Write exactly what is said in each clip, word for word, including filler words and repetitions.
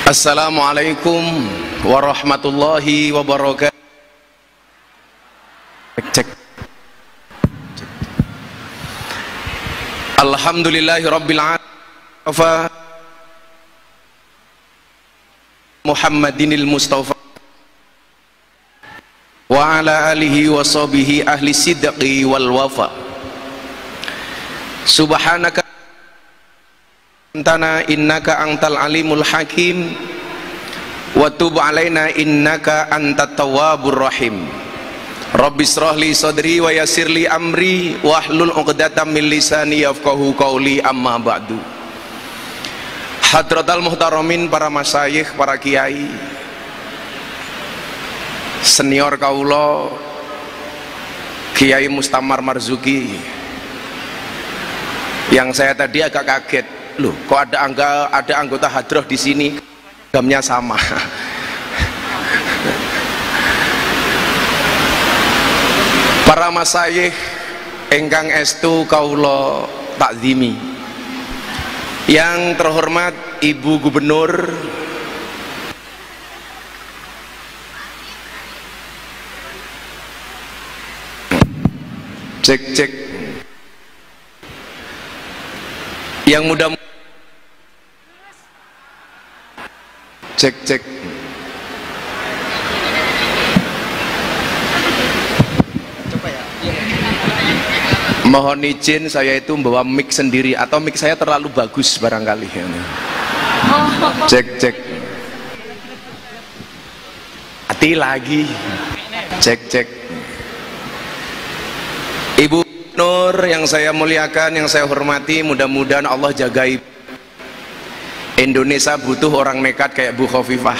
Assalamualaikum warahmatullahi wabarakatuh. Cek, cek. Cek. Alhamdulillahi rabbil alamin. Muhammadinil Mustafa wa ala alihi wa sahbihi ahli sidqi wal wafa. Subhanaka antana innaka antal alimul hakim wa tub alaina innaka antat tawwabur rahim. Rabbi shrah li sadri wa yassir li amri wahlul 'uqdatam min lisani yafqahu qawli, amma ba'du. Hadratal muhtaramin, para masyayikh, para kiai, senior kaula Kiai Mustamar Marzuki, yang saya tadi agak kaget, loh kok ada angga, ada anggota hadroh di sini gamnya sama. Para masyayikh engkang estu kaula takzimi, yang terhormat Ibu Gubernur cek cek yang muda cek cek mohon izin saya itu membawa mic sendiri, atau mic saya terlalu bagus barangkali. Cek cek hati lagi. Cek cek Ibu Nur yang saya muliakan, yang saya hormati, mudah-mudahan Allah jagai. Indonesia butuh orang nekat kayak Bu Khofifah.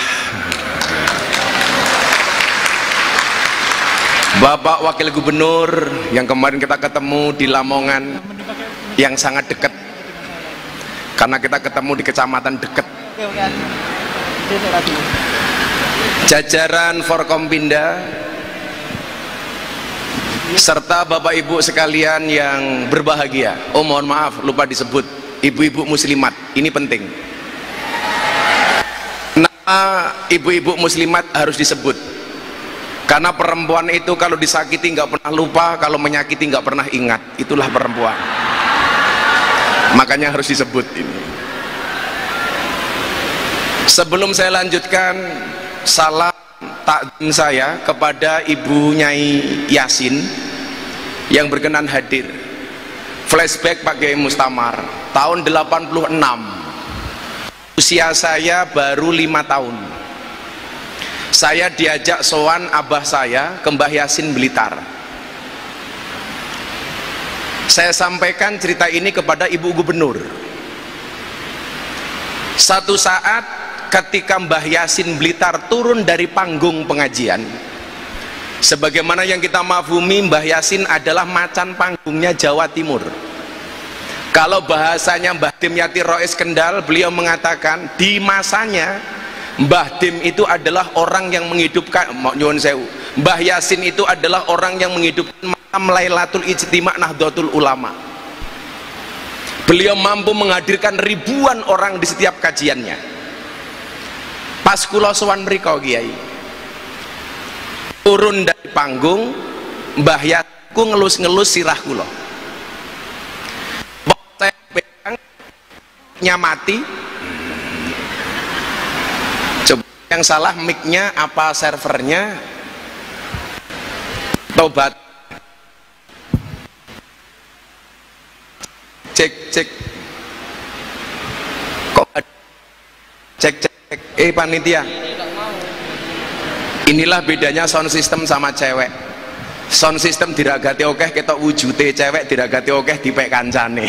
Bapak Wakil Gubernur yang kemarin kita ketemu di Lamongan, yang sangat dekat, karena kita ketemu di kecamatan dekat. Jajaran Forkompinda serta Bapak Ibu sekalian yang berbahagia. Oh mohon maaf, lupa disebut ibu-ibu muslimat, ini penting. Nama ibu-ibu muslimat harus disebut, karena perempuan itu kalau disakiti nggak pernah lupa, kalau menyakiti nggak pernah ingat. Itulah perempuan, makanya harus disebut ini. Sebelum saya lanjutkan, salam takdim saya kepada Ibu Nyai Yasin yang berkenan hadir. Flashback Pak Kiai Mustamar tahun delapan puluh enam, usia saya baru lima tahun. Saya diajak sowan abah saya ke Mbah Yasin Blitar. Saya sampaikan cerita ini kepada Ibu Gubernur. Satu saat ketika Mbah Yasin Blitar turun dari panggung pengajian, sebagaimana yang kita mafhumi, Mbah Yasin adalah macan panggungnya Jawa Timur. Kalau bahasanya Mbah Dimyati Rois Kendal, beliau mengatakan di masanya Mbah Dim itu adalah orang yang menghidupkan, nyuwun sewu, Mbah Yasin itu adalah orang yang menghidupkan malam Lailatul Ijtima' Nahdlatul Ulama. Beliau mampu menghadirkan ribuan orang di setiap kajiannya. Pas kula sowan mriko Kiai, turun dari panggung, Mbah Yasin ku ngelus-ngelus sirah kula. Saya pegang nyamati. Yang salah mic-nya apa servernya? Tobat. Cek cek. Kok cek cek, cek. Eh panitia, inilah bedanya sound system sama cewek. Sound system diragati okeh, ketok wujute, cewek diragati okeh dipek kancane.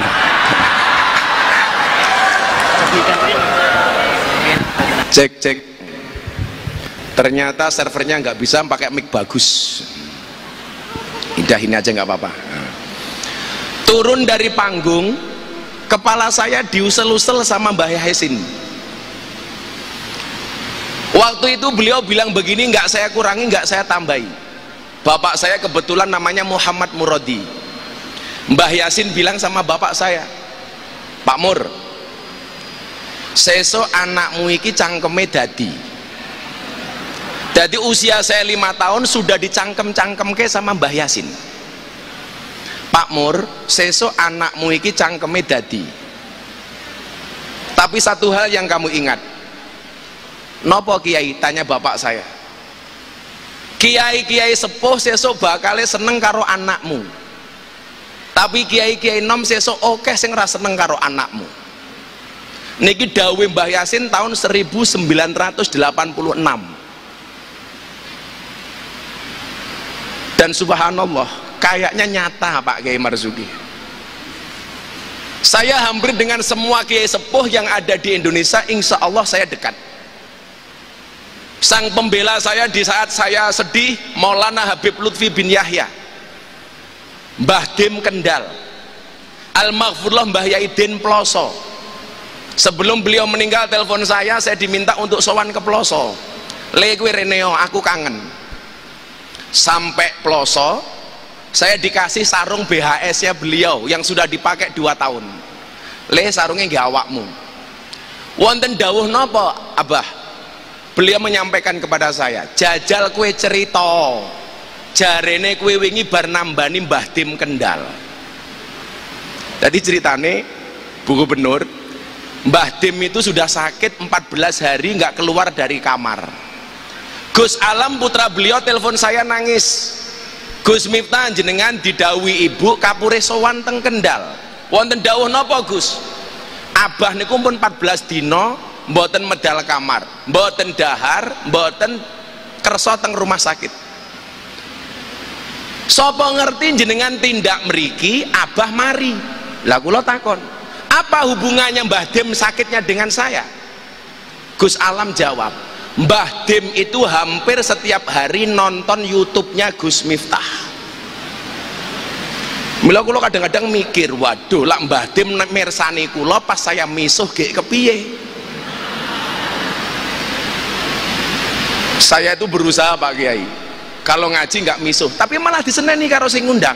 Cek cek. Ternyata servernya nggak bisa pakai mic bagus. Indah, ini aja nggak apa-apa. Turun dari panggung, kepala saya diusel-usel sama Mbah Yasin. Waktu itu beliau bilang begini, nggak saya kurangi, nggak saya tambahi. Bapak saya kebetulan namanya Muhammad Muradi. Mbah Yasin bilang sama bapak saya, Pak Mur, sesuk anakmu iki cangkeme dadi. Jadi usia saya lima tahun sudah dicangkem-cangkemke sama Mbah Yasin. Pak Mur, sesuk anakmu iki cangkeme dadi. Tapi satu hal yang kamu ingat. Nopo Kiai? Tanya bapak saya. Kiai-kiai sepuh sesuk bakale seneng karo anakmu. Tapi kiai-kiai nom sesuk oke sing ora seneng karo anakmu. Niki dawuh Mbah Yasin tahun seribu sembilan ratus delapan puluh enam. Dan subhanallah, kayaknya nyata Pak Kiai Marzuki. Saya hampir dengan semua kiai sepuh yang ada di Indonesia, insya Allah saya dekat. Sang pembela saya di saat saya sedih, Maulana Habib Lutfi bin Yahya, Mbah Dim Kendal, Al-Maghfurullah Mbah Yaidin Ploso. Sebelum beliau meninggal telepon saya, saya diminta untuk sowan ke Ploso. Le kuwi Reneo, aku kangen. Sampai Ploso, saya dikasih sarung B H S-nya beliau yang sudah dipakai dua tahun. Le sarungnya nggih awakmu. Wonten dawuh napa, Abah? Beliau menyampaikan kepada saya, jajal kue cerita. Jarene kue wingi bar nambani Mbah Dim Kendal. Tadi ceritane Bu Gubernur, Mbah Dim itu sudah sakit empat belas hari nggak keluar dari kamar. Gus Alam putra beliau telepon saya nangis. Gus Miftah jenengan didawi ibu kapure sowan teng Kendal. Wonten dawuh napa Gus? Abah niku pun empat belas dino mboten medal kamar, mboten dahar, mboten kersa teng rumah sakit. Sapa ngerti jenengan tindak mriki, Abah mari. Lah kula takon, apa hubungannya Mbah Dim sakitnya dengan saya? Gus Alam jawab, Mbah Dim itu hampir setiap hari nonton YouTube-nya Gus Miftah. Mila kula kadang-kadang mikir, waduh, lak Mbah Dim mirsani kula pas saya misuh gek kepiye? Saya itu berusaha Pak Kiai, kalau ngaji nggak misuh, tapi malah diseneni karo sing ngundang.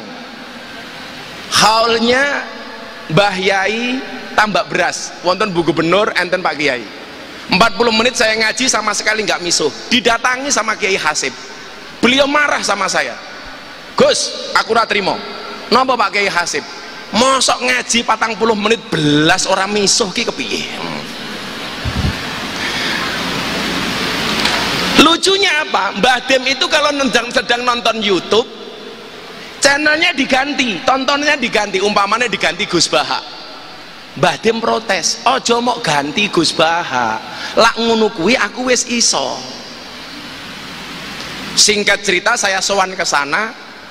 Haulnya Mbah Yai tambak beras, wonten Bu Gubernur, enten Pak Kiai. empat puluh menit saya ngaji sama sekali nggak misuh. Didatangi sama Kiai Hasib, beliau marah sama saya. Gus, aku ora trimo. Napa Pak Kiai Hasib? Mosok ngaji patang puluh menit belas orang misuh ki kepiye? Hmm. Lucunya apa? Mbah Dim itu kalau sedang, sedang nonton YouTube, channelnya diganti, tontonnya diganti, umpamanya diganti Gus Baha. Mbah Dim protes, ojo mok ganti Gus Baha, lak ngono kuwi aku wis iso. Singkat cerita, saya sowan ke sana.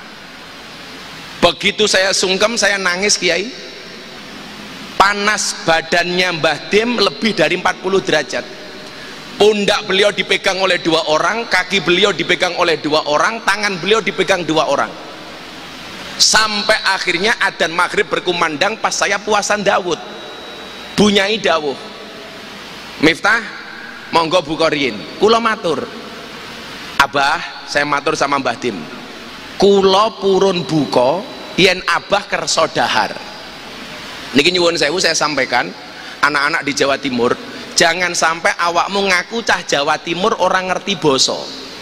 Begitu saya sungkem, saya nangis Kiai. Panas badannya Mbah Dim lebih dari empat puluh derajat. Pundak beliau dipegang oleh dua orang, kaki beliau dipegang oleh dua orang, tangan beliau dipegang dua orang. Sampai akhirnya adzan maghrib berkumandang pas saya puasan Dawud. Bunyai dawuh, Miftah, monggo buka riyin. Kula matur, Abah, saya matur sama Mbah Dim, kula purun buka yen Abah kersa dahar. Niki nyuwun sewu saya sampaikan, anak-anak di Jawa Timur, jangan sampai awakmu ngaku cah Jawa Timur orang ngerti boso.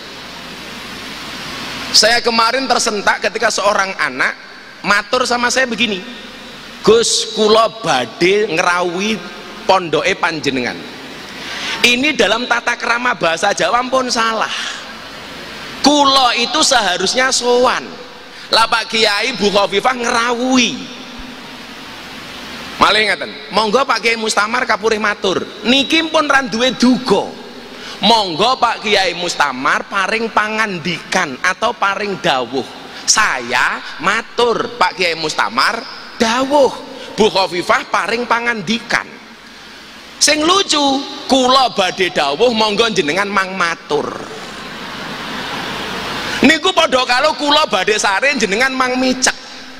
Saya kemarin tersentak ketika seorang anak matur sama saya begini, Gus, kula badhe ngerawi pondoke panjenengan. Ini dalam tata krama bahasa Jawa pun salah. Kula itu seharusnya sowan. Lah Pak Kiai Bu Khofifah ngrawuhi. Malih ngaten, monggo Pak Kiai Mustamar kapurih matur, niki pun ra duwe duga. Monggo Pak Kiai Mustamar paring pangandikan atau paring dawuh. Saya matur Pak Kiai Mustamar dawuh, Bu Khofifah paring pangandikan. Sing lucu, kula badhe dawuh monggo jenengan mang matur. Niku padha karo kula badhe sare jenengan mang micek.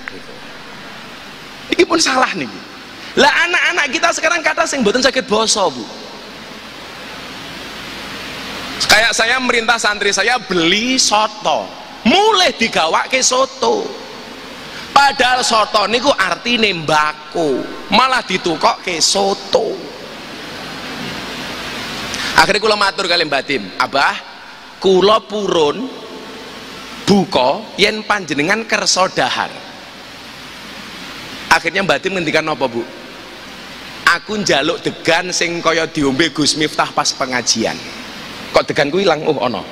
Iki pun salah niki. Lah anak-anak kita sekarang kata sing mboten sakit basa, Bu. Kayak saya merintah santri saya beli soto, mulai digawake soto. Padahal soto niku artine mbako, malah ditukokke soto. Akhirnya kula matur kali Mbah Dim, Abah, kula purun buka yen panjenengan kersa dahar. Akhirnya Mbah Dim ngendikan apa, Bu? Aku njaluk degan sing kaya diombe Gus Miftah pas pengajian. Kok degan ku ilang? Oh ono.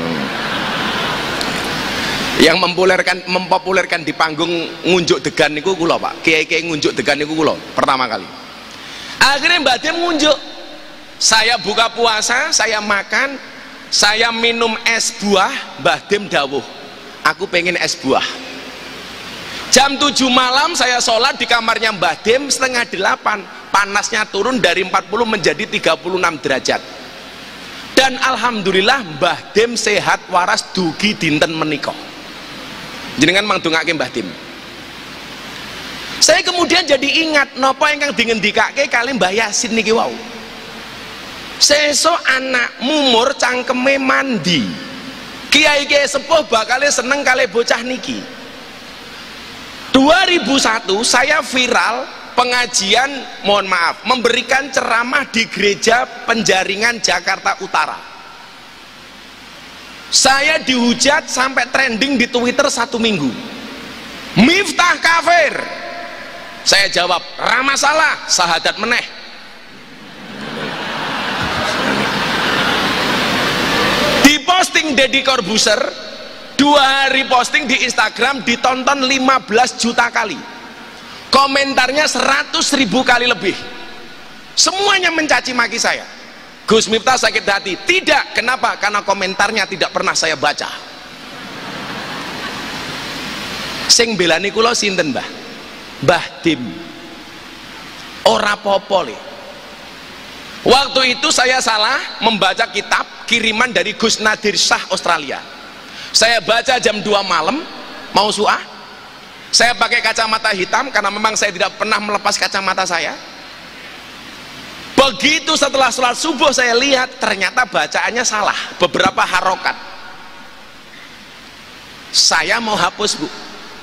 Yang mempopulerkan mempopulerkan di panggung ngunjuk degan niku kula, Pak. Kiai-kiai ngunjuk degan niku kula pertama kali. Akhirnya Mbah Dim ngunjuk. Saya buka puasa, saya makan, saya minum es buah. Mbah Dim dawuh, aku pengen es buah. Jam tujuh malam saya sholat di kamarnya Mbah Dim, setengah delapan panasnya turun dari empat puluh menjadi tiga puluh enam derajat. Dan alhamdulillah Mbah Dim sehat waras dugi dinten menika. Jenengan mangdongake Mbah Dim. Saya kemudian jadi ingat napa ingkang dingendikake kali Mbah Yasin niki wau. Sesuk anak mumur cangkeme mandi. Kiai-kiai sepuh bakal seneng kali bocah niki. dua ribu satu saya viral pengajian, mohon maaf, memberikan ceramah di gereja Penjaringan Jakarta Utara. Saya dihujat sampai trending di Twitter satu minggu. Miftah kafir. Saya jawab, ra masalah, sahadat meneh. Posting Deddy Corbuzier dua hari posting di Instagram ditonton lima belas juta kali, komentarnya seratus ribu kali lebih, semuanya mencaci maki saya. Gus Miftah sakit hati. Tidak, kenapa? Karena komentarnya tidak pernah saya baca. Sing belani kula sinten, Mbah? Mbah Dim. Ora popo le. Waktu itu saya salah membaca kitab kiriman dari Gus Nadir Shah Australia. Saya baca jam dua malam mau suah. Saya pakai kacamata hitam karena memang saya tidak pernah melepas kacamata saya. Begitu setelah sholat subuh saya lihat ternyata bacaannya salah, beberapa harokat. Saya mau hapus, Bu.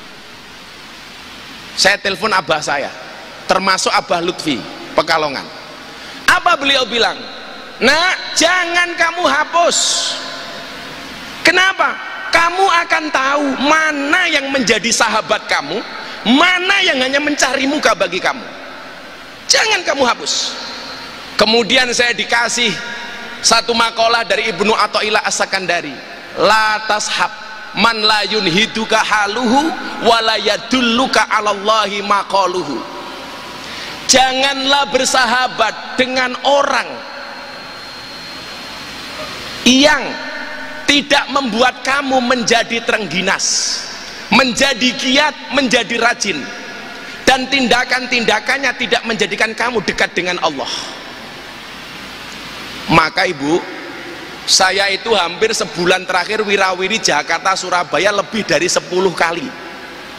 Saya telepon abah saya, termasuk Abah Lutfi Pekalongan. Apa beliau bilang? Nak, jangan kamu hapus. Kenapa? Kamu akan tahu mana yang menjadi sahabat kamu, mana yang hanya mencari muka bagi kamu. Jangan kamu hapus. Kemudian saya dikasih satu makalah dari Ibnu Athaillah As-Sakandari. La tashab man la yunhiduka haluhu wa la yadulluka 'alallahi maqaluhu. Janganlah bersahabat dengan orang yang tidak membuat kamu menjadi terengginas, menjadi giat, menjadi rajin, dan tindakan-tindakannya tidak menjadikan kamu dekat dengan Allah. Maka Ibu, saya itu hampir sebulan terakhir wirawiri Jakarta Surabaya lebih dari sepuluh kali.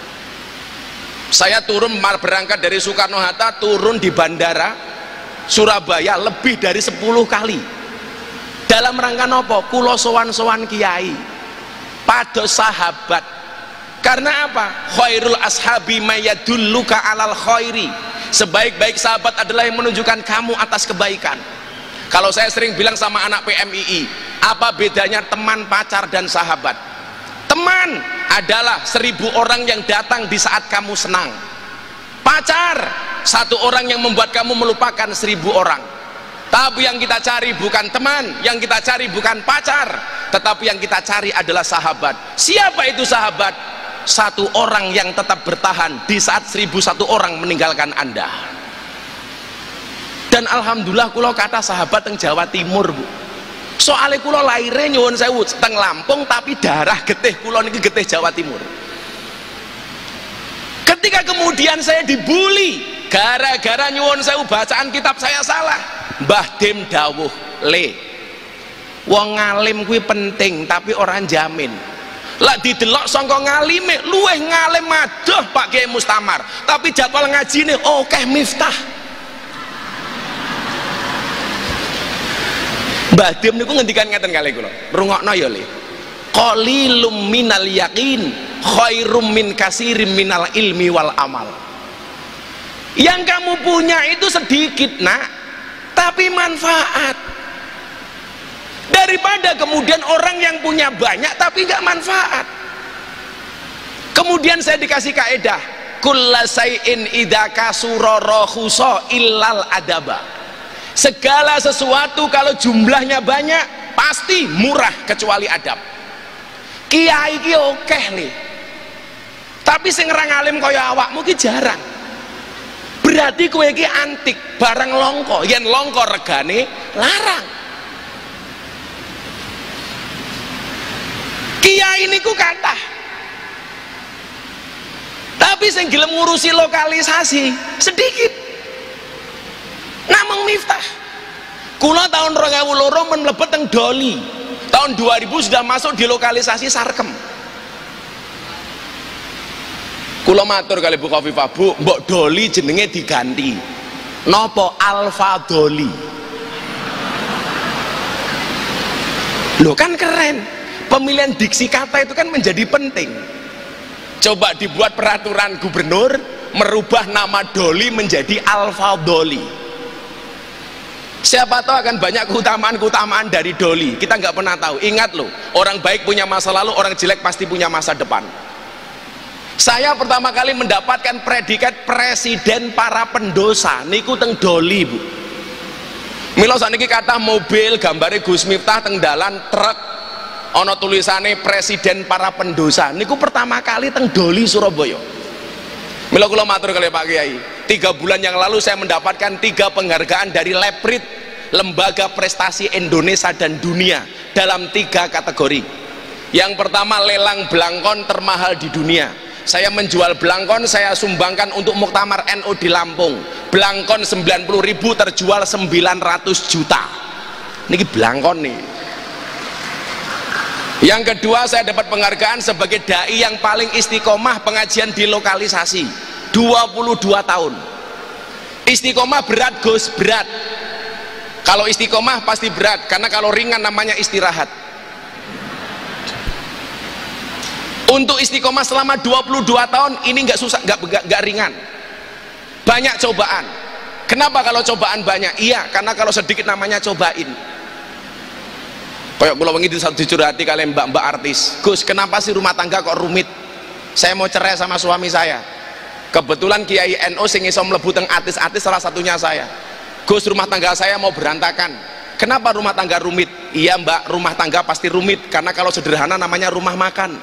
Saya turun berangkat dari Soekarno-Hatta, turun di bandara Surabaya lebih dari sepuluh kali. Dalam rangka nopo? Kulo sowan-sowan kiai, pados sahabat. Karena apa? Khairul ashabi mayadulluka alal khairi. Sebaik-baik sahabat adalah yang menunjukkan kamu atas kebaikan. Kalau saya sering bilang sama anak P M I I, apa bedanya teman, pacar, dan sahabat? Teman adalah seribu orang yang datang di saat kamu senang. Pacar, satu orang yang membuat kamu melupakan seribu orang. Tapi yang kita cari bukan teman, yang kita cari bukan pacar, tetapi yang kita cari adalah sahabat. Siapa itu sahabat? Satu orang yang tetap bertahan di saat seribu satu orang meninggalkan Anda. Dan alhamdulillah kula kata sahabat yang Jawa Timur, Bu. Soalnya kula lahirnya nyuwun sewu teng Lampung, tapi darah getih kula niki getih Jawa Timur. Ketika kemudian saya dibully gara-gara nyuwun sewu bacaan kitab saya salah, Mbah Dim dawuh, le wong ngalim kuwi penting tapi orang jamin. Lah didelok sangka ngalime luweh ngalim adoh Pak Kiai Mustamar, tapi jadwal ngajine akeh Miftah. Mbah Dim niku ngendikan ngeten kali kula, rungokno ya le, qalilum minal yaqin khairum min kasirim minal ilmi wal amal. Yang kamu punya itu sedikit, Nak, tapi manfaat. daripada kemudian orang yang punya banyak tapi nggak manfaat. Kemudian saya dikasih kaedah, kullasai'in idza kasura rakhusa illal adaba. Segala sesuatu kalau jumlahnya banyak pasti murah kecuali adab. Kiai ki okeh nih, tapi sing ora ngalim kaya awakmu ki jarang. Berarti kowe iki antik, barang longko. Yen longko regane larang. Kiai niku kathah, tapi sing gelem ngurusi lokalisasi sedikit. Namung Miftah. Kula tahun dua ribu dua men mlebet teng Doli. Tahun dua ribu sudah masuk di lokalisasi Sarkem. Kula matur kali Bu Khofifah, Bu, mbok Doli jenenge diganti. Nopo Alfa Doli. Loh kan keren. Pemilihan diksi kata itu kan menjadi penting. Coba dibuat peraturan gubernur merubah nama Doli menjadi Alfa Doli. Siapa tahu akan banyak keutamaan-keutamaan dari Doli. Kita nggak pernah tahu. Ingat loh, orang baik punya masa lalu, orang jelek pasti punya masa depan. Saya pertama kali mendapatkan predikat presiden para pendosa niku teng Doli, Bu. Mila saniki kathah mobil gambare Gus Miftah teng dalan truk ana tulisane presiden para pendosa niku pertama kali teng Doli Surabaya. Mila kula matur kali Pak Kiai, tiga bulan yang lalu saya mendapatkan tiga penghargaan dari Leprit, Lembaga Prestasi Indonesia dan Dunia, dalam tiga kategori. Yang pertama, lelang belangkon termahal di dunia. Saya menjual belangkon, saya sumbangkan untuk Muktamar N U di Lampung. Belangkon sembilan puluh ribu terjual sembilan ratus juta. Niki belangkon nih. Yang kedua, saya dapat penghargaan sebagai dai yang paling istiqomah pengajian di lokalisasi, dua puluh dua tahun. Istiqomah berat, Gus, berat. Kalau istiqomah pasti berat, karena kalau ringan namanya istirahat. Untuk istiqomah selama dua puluh dua tahun ini nggak susah, nggak nggak ringan. Banyak cobaan. Kenapa kalau cobaan banyak? Iya, karena kalau sedikit namanya cobain. Kayak kula wingi dicurhati kalian mbak-mbak artis, Gus, kenapa sih rumah tangga kok rumit? Saya mau cerai sama suami saya. Kebetulan Kiai N U sing iso mlebu teng artis-artis salah satunya saya. Gus, rumah tangga saya mau berantakan. Kenapa rumah tangga rumit? Iya mbak, rumah tangga pasti rumit karena kalau sederhana namanya rumah makan.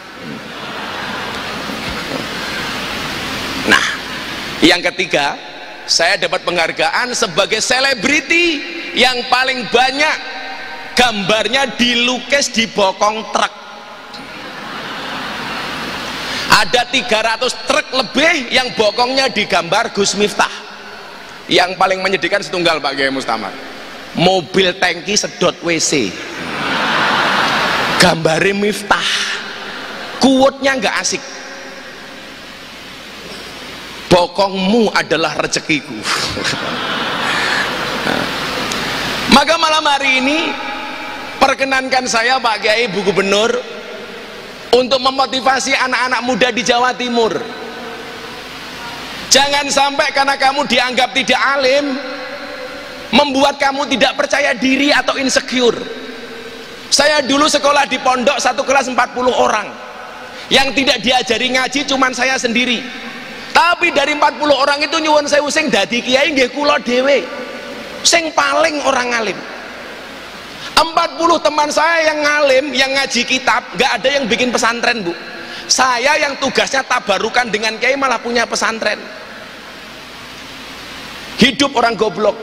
Nah, yang ketiga, saya dapat penghargaan sebagai selebriti yang paling banyak gambarnya dilukis di bokong truk. Ada tiga ratus truk lebih yang bokongnya digambar Gus Miftah. Yang paling menyedihkan setunggal Pak Kiai Mustamar, mobil tangki sedot W C gambare Miftah. Quote-nya nggak asik, bokongmu adalah rezekiku. Maka malam hari ini perkenankan saya Pak Kiai, Bu Gubernur, untuk memotivasi anak-anak muda di Jawa Timur. Jangan sampai karena kamu dianggap tidak alim membuat kamu tidak percaya diri atau insecure. Saya dulu sekolah di pondok satu kelas empat puluh orang, yang tidak diajari ngaji cuman saya sendiri. Tapi dari empat puluh orang itu nyuwun sewu sing dadi kiai nggih kula dhewe, sing paling orang alim. Empat puluh teman saya yang ngalim, yang ngaji kitab, gak ada yang bikin pesantren, Bu. Saya yang tugasnya tabarukan dengan kiai malah punya pesantren. Hidup orang goblok.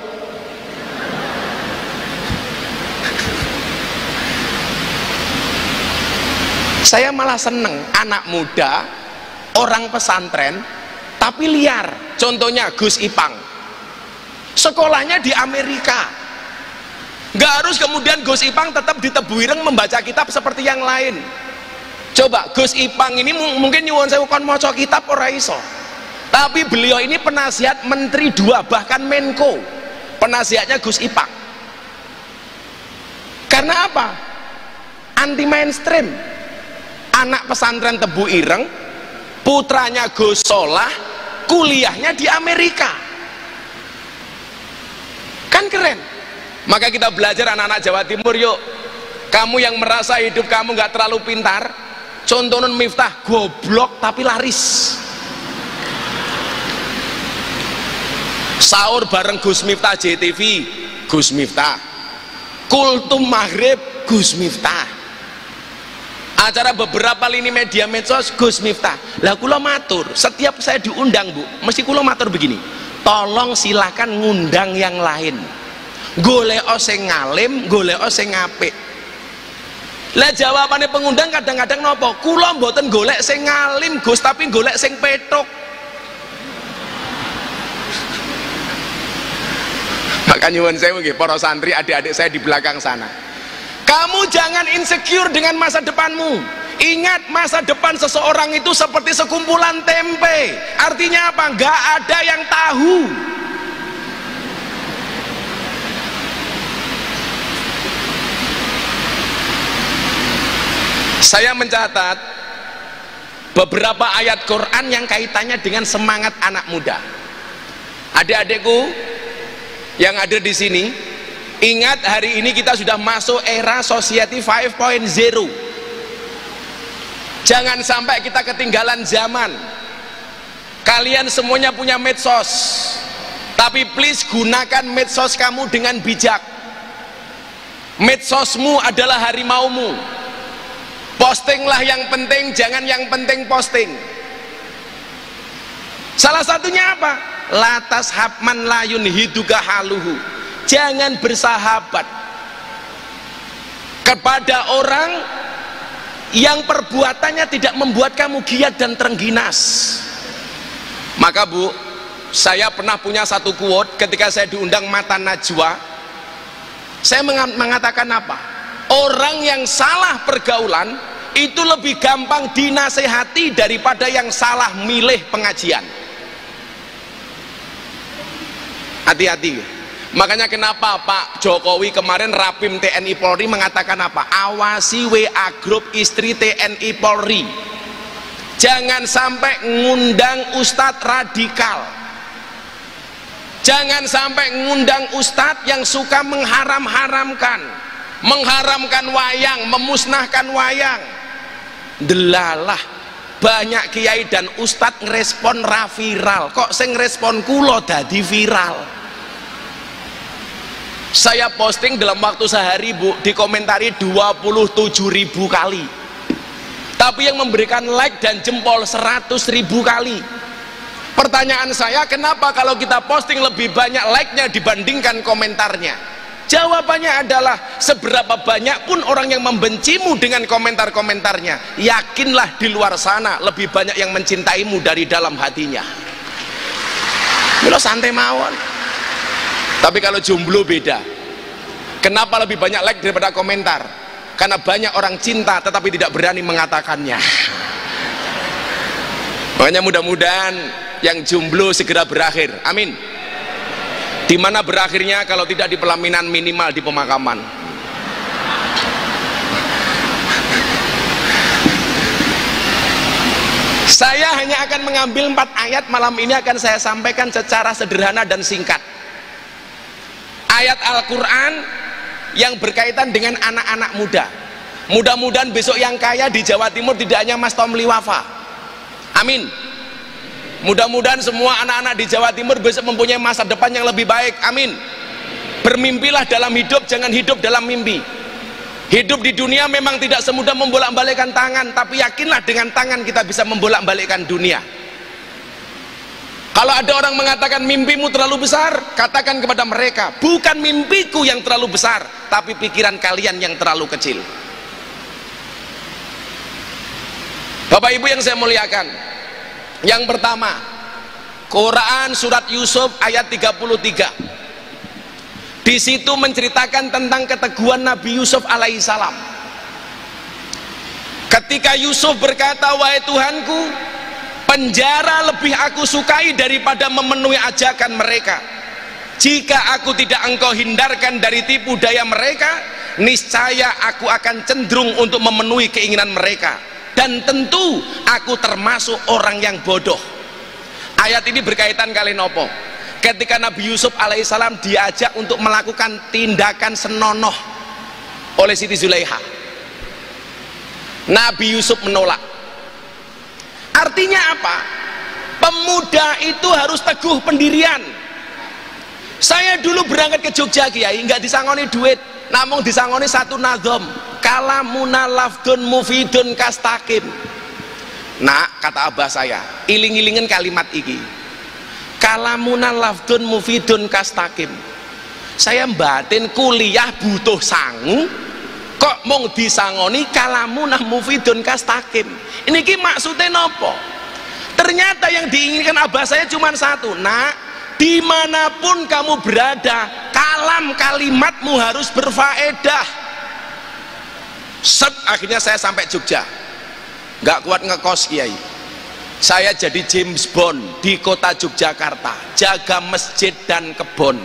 Saya malah seneng anak muda, orang pesantren tapi liar. Contohnya Gus Ipang, sekolahnya di Amerika. Gak harus kemudian Gus Ipang tetap di Tebu Ireng membaca kitab seperti yang lain. Coba Gus Ipang ini mungkin nyuwun sewu kon maca kitab ora iso, tapi beliau ini penasihat menteri dua, bahkan Menko. Penasihatnya Gus Ipang. Karena apa? Anti mainstream. Anak pesantren Tebu Ireng, putranya Gus Solah, kuliahnya di Amerika. Kan keren. Maka kita belajar anak-anak Jawa Timur, yuk Kamu yang merasa hidup kamu nggak terlalu pintar, contohnya Miftah goblok tapi laris. Sahur bareng Gus Miftah J T V, Gus Miftah. Kultum maghrib, Gus Miftah. Acara beberapa lini media medsos, Gus Miftah. Lah kula matur, setiap saya diundang Bu, mesti kula matur begini, tolong silakan ngundang yang lain, golek sing ngalim, golek sing apik. Lah jawabannya pengundang kadang-kadang nopo, kula mboten golek sing ngalim Gus, tapi golek sing petuk. Maka nyuwun sewu nggih para santri, adik-adik saya di belakang sana, kamu jangan insecure dengan masa depanmu. Ingat, masa depan seseorang itu seperti sekumpulan tempe. Artinya apa? Gak ada yang tahu. Saya mencatat beberapa ayat Quran yang kaitannya dengan semangat anak muda. Adik-adikku yang ada di sini, ingat hari ini kita sudah masuk era society lima titik nol. Jangan sampai kita ketinggalan zaman. Kalian semuanya punya medsos, tapi please gunakan medsos kamu dengan bijak. Medsosmu adalah harimaumu. Postinglah yang penting, jangan yang penting posting. Salah satunya apa? Latas habman layun hiduga haluhu. Jangan bersahabat kepada orang yang perbuatannya tidak membuat kamu giat dan terengginas. Maka Bu, saya pernah punya satu quote ketika saya diundang Matan Najwa. Saya mengatakan apa? Orang yang salah pergaulan itu lebih gampang dinasehati daripada yang salah milih pengajian. Hati-hati. Makanya kenapa Pak Jokowi kemarin Rapim T N I Polri mengatakan apa? Awasi W A grup istri T N I Polri, jangan sampai ngundang ustadz radikal, jangan sampai ngundang ustadz yang suka mengharam-haramkan, mengharamkan wayang, memusnahkan wayang. Delalah banyak kiai dan ustadz ngerespon ra viral, kok sing ngerespon kulo dadi viral. Saya posting dalam waktu sehari Bu, dikomentari dua puluh tujuh ribu kali, tapi yang memberikan like dan jempol seratus ribu kali. Pertanyaan saya, kenapa kalau kita posting lebih banyak like-nya dibandingkan komentarnya? Jawabannya adalah seberapa banyak pun orang yang membencimu dengan komentar-komentarnya, yakinlah di luar sana lebih banyak yang mencintaimu dari dalam hatinya. Milo santai mawon. Tapi kalau jomblo beda. Kenapa lebih banyak like daripada komentar? Karena banyak orang cinta tetapi tidak berani mengatakannya. Makanya mudah-mudahan yang jomblo segera berakhir. Amin. Di mana berakhirnya kalau tidak di pelaminan, minimal di pemakaman. Saya hanya akan mengambil empat ayat malam ini, akan saya sampaikan secara sederhana dan singkat. Ayat Al-Quran yang berkaitan dengan anak-anak muda. Mudah-mudahan besok yang kaya di Jawa Timur tidak hanya Mas Tomli Wafa. Amin. Mudah-mudahan semua anak-anak di Jawa Timur besok mempunyai masa depan yang lebih baik. Amin. Bermimpilah dalam hidup, jangan hidup dalam mimpi. Hidup di dunia memang tidak semudah membolak-balikkan tangan, tapi yakinlah dengan tangan kita bisa membolak-balikkan dunia. Kalau ada orang mengatakan mimpimu terlalu besar, katakan kepada mereka, bukan mimpiku yang terlalu besar, tapi pikiran kalian yang terlalu kecil. Bapak Ibu yang saya muliakan, yang pertama, Quran surat Yusuf ayat tiga puluh tiga. Di situ menceritakan tentang keteguhan Nabi Yusuf alaihissalam. Ketika Yusuf berkata, wahai Tuhanku, penjara lebih aku sukai daripada memenuhi ajakan mereka. Jika aku tidak engkau hindarkan dari tipu daya mereka, niscaya aku akan cenderung untuk memenuhi keinginan mereka. Dan tentu aku termasuk orang yang bodoh. Ayat ini berkaitan kali nopo. Ketika Nabi Yusuf alaihissalam diajak untuk melakukan tindakan senonoh, oleh Siti Zulaiha. Nabi Yusuf menolak. Artinya apa? Pemuda itu harus teguh pendirian. Saya dulu berangkat ke Jogja Kiai, nggak disangoni duit, namun disangoni satu nazom, kalamuna lafdun mufidun kastakim. Nah, kata abah saya, iling-ilingen kalimat iki, kalamuna lafdun mufidun kastakim. Saya batin kuliah butuh sangu, kok mong disangoni kalamuna mufidun kastakim. Ini ki maksudnya nopo? Ternyata yang diinginkan abah saya cuma satu, nak, dimanapun kamu berada, kalam kalimatmu harus berfaedah. Set, akhirnya saya sampai Jogja, nggak kuat ngekos Kiai. Saya jadi James Bond di kota Yogyakarta, jaga masjid dan kebon.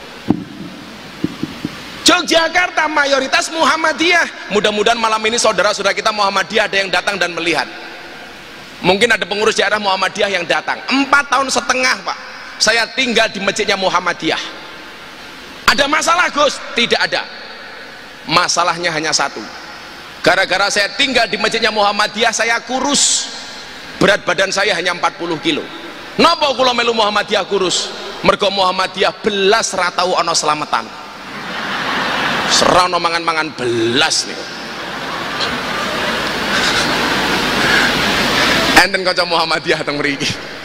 Yogyakarta mayoritas Muhammadiyah. Mudah-mudahan malam ini saudara-saudara kita Muhammadiyah ada yang datang dan melihat. Mungkin ada pengurus daerah Muhammadiyah yang datang. Empat tahun setengah Pak saya tinggal di masjidnya Muhammadiyah. Ada masalah Gus? Tidak ada. Masalahnya hanya satu, gara-gara saya tinggal di masjidnya Muhammadiyah saya kurus, berat badan saya hanya empat puluh kilo. Napa kula melu Muhammadiyah kurus? Mergo Muhammadiyah belas ratau ana selamatan, serana mangan-mangan belas nih. Enten kanca Muhammadiyah teng mriki.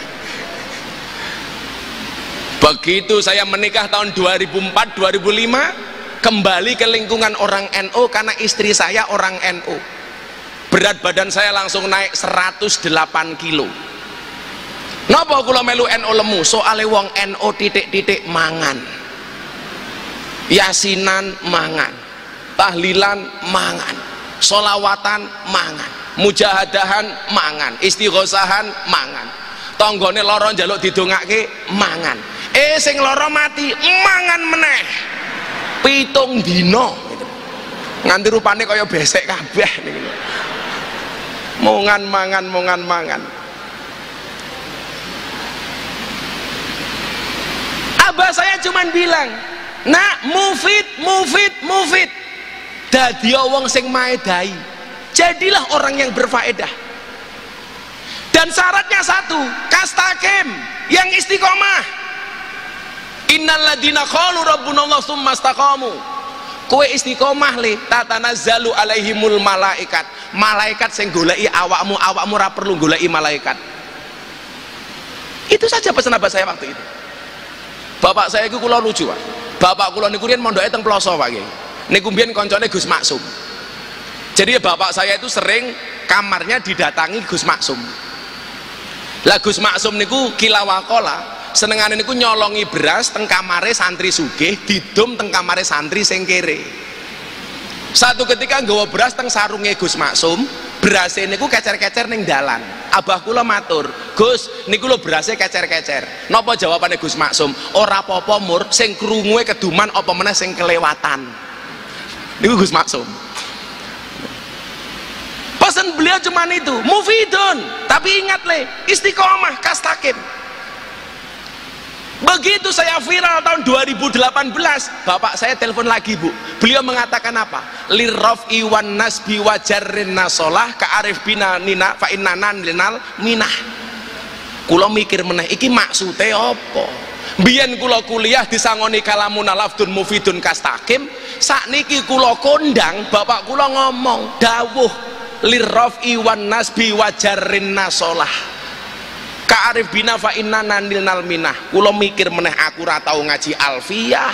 Begitu saya menikah tahun dua ribu empat dua ribu lima, kembali ke lingkungan orang N U karena istri saya orang N U. Berat badan saya langsung naik seratus delapan kilo. Napa kula melu N U lemu? Soale wong N U titik-titik mangan. Yasinan mangan, tahlilan mangan, solawatan mangan, mujahadahan mangan, istighosahan mangan, tanggane lara njaluk didongake mangan. Eh sing lara mati mangan meneh pitung dino gitu. Nganti rupane kaya besek kabeh niku. Mongan mangan mongan mangan. Abah saya cuman bilang, nak mufid mufid mufid, dadi wong sing maedai, jadilah orang yang berfaedah. Dan syaratnya satu, kastakim, yang istiqomah. Innalladzina qalu rabbunallah tsumma istaqamu. Kowe istiqomah le, tatanazzalu alaihimul malaikat. Malaikat sing goleki awakmu, awakmu ora perlu goleki malaikat. Itu saja pesan abah saya waktu itu. Bapak saya iku kula lucu, Pak. Bapak kula niku riyen mondoke teng Ploso, Pak Kiai. Niku mbiyen koncone Gus Maksum. Jadi bapak saya itu sering kamarnya didatangi Gus Maksum. Lah Gus Maksum niku kilawakola, senengane niku nyolongi beras teng kamare santri sugih, didum teng kamare santri sing kere. Satu ketika nggawa beras teng sarunge Gus Maksum, berase niku kecer-kecer ning dalan. Abah kula matur, Gus, niku lho berase kecer-kecer. Napa jawabane Gus Maksum? Ora apa-apa Mur, sing krungue keduman apa meneh sing kelewatan. Niku Gus Maksum. Pesan beliau cuman itu, mufidun, tapi ingat le, istiqomah, kastakim. Begitu saya viral tahun dua ribu delapan belas, bapak saya telepon lagi Bu, beliau mengatakan apa? Lirraf'i wan nasbi wajarrin nasolah ka'arif bina nina fa'innanan linal minah. Kula mikir meneh, iki maksude apa? Biyen kula kuliah disangoni kalamun lafdun mufidun kastakim, sakniki kula kondang, bapak kula ngomong, dawuh lirraf'i wan nasbi wajarrin nasolah ka'arif bina fa inna nanilnal minah. Kula mikir meneh, aku ora tau ngaji alfiyah.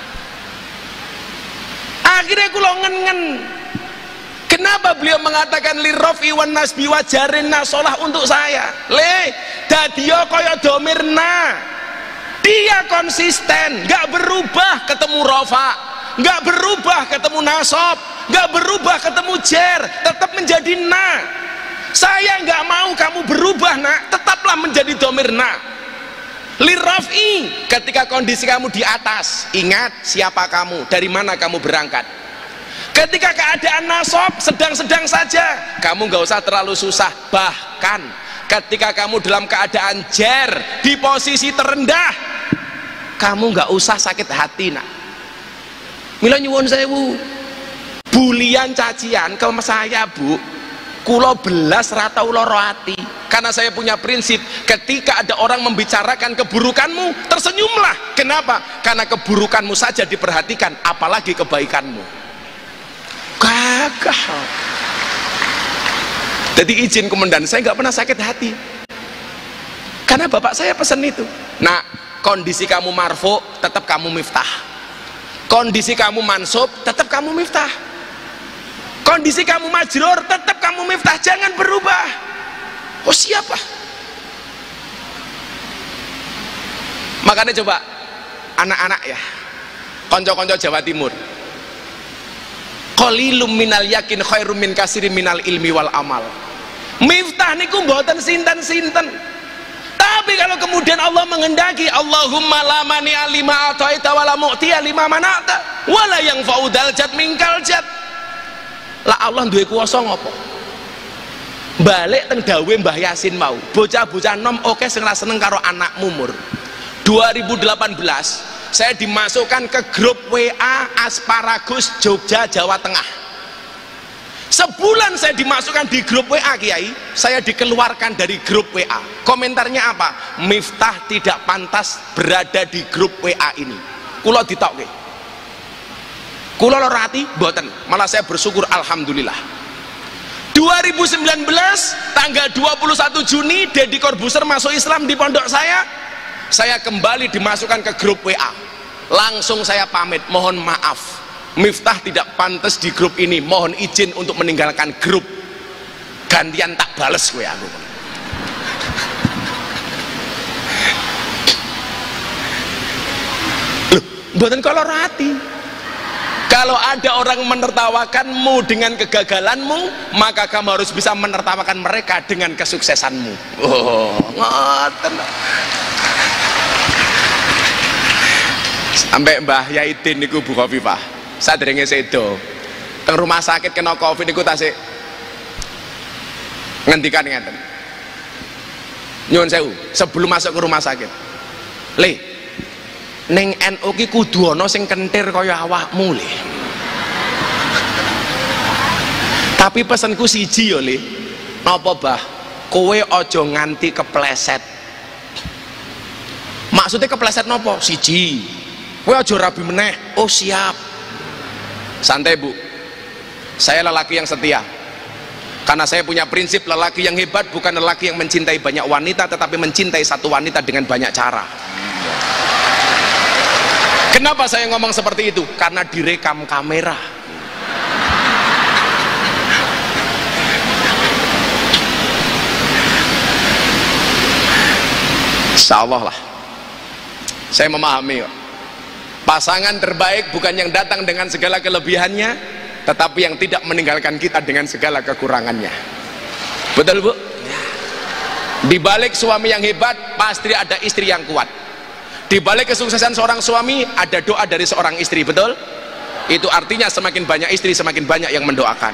Akhirnya kula ngen-ngen, kenapa beliau mengatakan lirraf'i wan nasbi wajarrin nasolah untuk saya? Le, dadiyo kaya domirna, dia konsisten, gak berubah ketemu rofa, gak berubah ketemu nasob, gak berubah ketemu jer, tetap menjadi na. Saya nggak mau kamu berubah nak, tetaplah menjadi domir na. Lirraf'i, ketika kondisi kamu di atas, ingat siapa kamu, dari mana kamu berangkat. Ketika keadaan nasob sedang-sedang saja, kamu nggak usah terlalu susah. Bahkan ketika kamu dalam keadaan jer, di posisi terendah, kamu nggak usah sakit hati nak. Mila nyuwun sewu, bulian cacian ke saya, Bu, kulo belas ratau loro hati, karena saya punya prinsip ketika ada orang membicarakan keburukanmu, tersenyumlah. Kenapa? Karena keburukanmu saja diperhatikan, apalagi kebaikanmu. Gagah. Jadi izin komandan, saya nggak pernah sakit hati karena bapak saya pesan itu. Nah, kondisi kamu marfu tetap kamu miftah, kondisi kamu mansub tetap kamu miftah, kondisi kamu majrur tetap kamu miftah, jangan berubah. Oh siapa? Makanya coba anak-anak ya, konco-konco Jawa Timur, qalilum minal yakin khairum min kasirin minal ilmi wal amal. Miftah niku mboten sinten-sinten, tapi kalau kemudian Allah menghendaki, Allahumma la mani'a lima ataita wala mu'tiya lima mana'ta wala yang faudal jad mingkal jad. Lah Allah duwe kuwasa ngopo? Balik teng dawe Mbah Yasin mau, bocah-bocah nom oke sing ra seneng karo anak mumur. dua ribu delapan belas saya dimasukkan ke grup W A Asparagus Jogja Jawa Tengah. Sebulan saya dimasukkan di grup W A, Kiai, saya dikeluarkan dari grup W A. Komentarnya apa? Miftah tidak pantas berada di grup W A ini. Kulo ditokke, kulo loro ati mboten, malah saya bersyukur alhamdulillah. dua ribu sembilan belas tanggal dua puluh satu Juni Deddy Corbuzier masuk Islam di pondok saya. Saya kembali dimasukkan ke grup W A. Langsung saya pamit, mohon maaf, Miftah tidak pantas di grup ini, mohon izin untuk meninggalkan grup, gantian tak bales gue aku. Loh, mboten kolor hati. Kalau ada orang menertawakanmu dengan kegagalanmu, maka kamu harus bisa menertawakan mereka dengan kesuksesanmu. Oh, ngoten. Sampai Mbah Yaidin niku Bu Khofifah, sadurunge sedo teng rumah sakit kena covid niku tasik ngendikan ngeten, nyuwun sewu sebelum masuk ke rumah sakit, le ning N U ki kudu ana sing kentir kaya awakmu le, tapi pesenku siji yo le, napa Bah, kowe aja nganti kepleset. Maksudnya kepleset napa? Siji, kowe aja rabi meneh. Oh siap. Santai Bu, saya lelaki yang setia, karena saya punya prinsip lelaki yang hebat bukan lelaki yang mencintai banyak wanita, tetapi mencintai satu wanita dengan banyak cara. Kenapa saya ngomong seperti itu? Karena direkam kamera. Insya Allah lah, saya memahami kok. Pasangan terbaik bukan yang datang dengan segala kelebihannya, tetapi yang tidak meninggalkan kita dengan segala kekurangannya. Betul Bu? Di balik suami yang hebat pasti ada istri yang kuat. Di balik kesuksesan seorang suami ada doa dari seorang istri. Betul? Itu artinya semakin banyak istri semakin banyak yang mendoakan.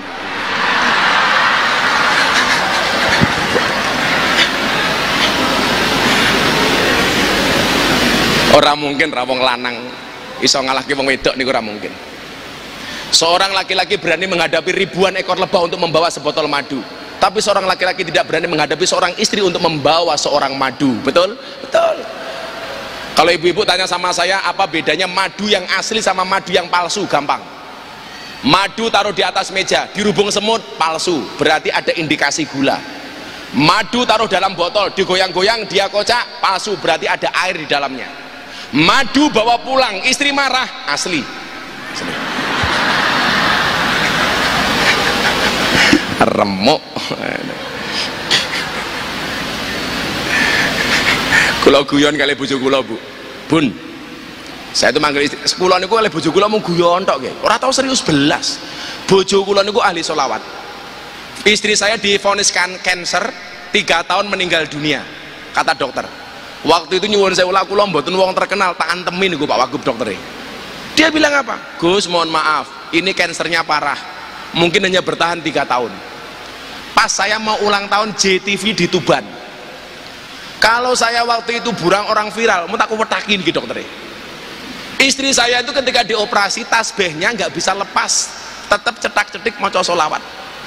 Orang mungkin rawong lanang iso ngalahke wong wedok niku ora mungkin. Seorang laki-laki berani menghadapi ribuan ekor lebah untuk membawa sebotol madu, tapi seorang laki-laki tidak berani menghadapi seorang istri untuk membawa seorang madu. Betul? Betul. Kalau ibu-ibu tanya sama saya apa bedanya madu yang asli sama madu yang palsu, gampang. Madu taruh di atas meja dirubung semut, palsu, berarti ada indikasi gula. Madu taruh dalam botol digoyang-goyang dia kocak, palsu, berarti ada air di dalamnya. Madu bawa pulang istri marah, asli, asli. Remuk. Kula guyon kali bojo kula Bu, Bun, saya itu manggil istri kula niku kali bojo kula mung guyon tok nggih, ora tau serius belas. Bojo kula niku ahli sholawat. Istri saya divonis kanker tiga tahun meninggal dunia, kata dokter. Waktu itu nyuwun saya ulah kula mboten wong terkenal, tak antemin niku Pak Wagub dokter. Dia bilang apa? Gus, mohon maaf, ini kansernya parah, mungkin hanya bertahan tiga tahun. Pas saya mau ulang tahun J T V di Tuban, kalau saya waktu itu burang orang viral, mau tak wetakin gitu dokter. Istri saya itu ketika dioperasi tasbihnya nggak bisa lepas, tetap cetak-cetik maca sholawat.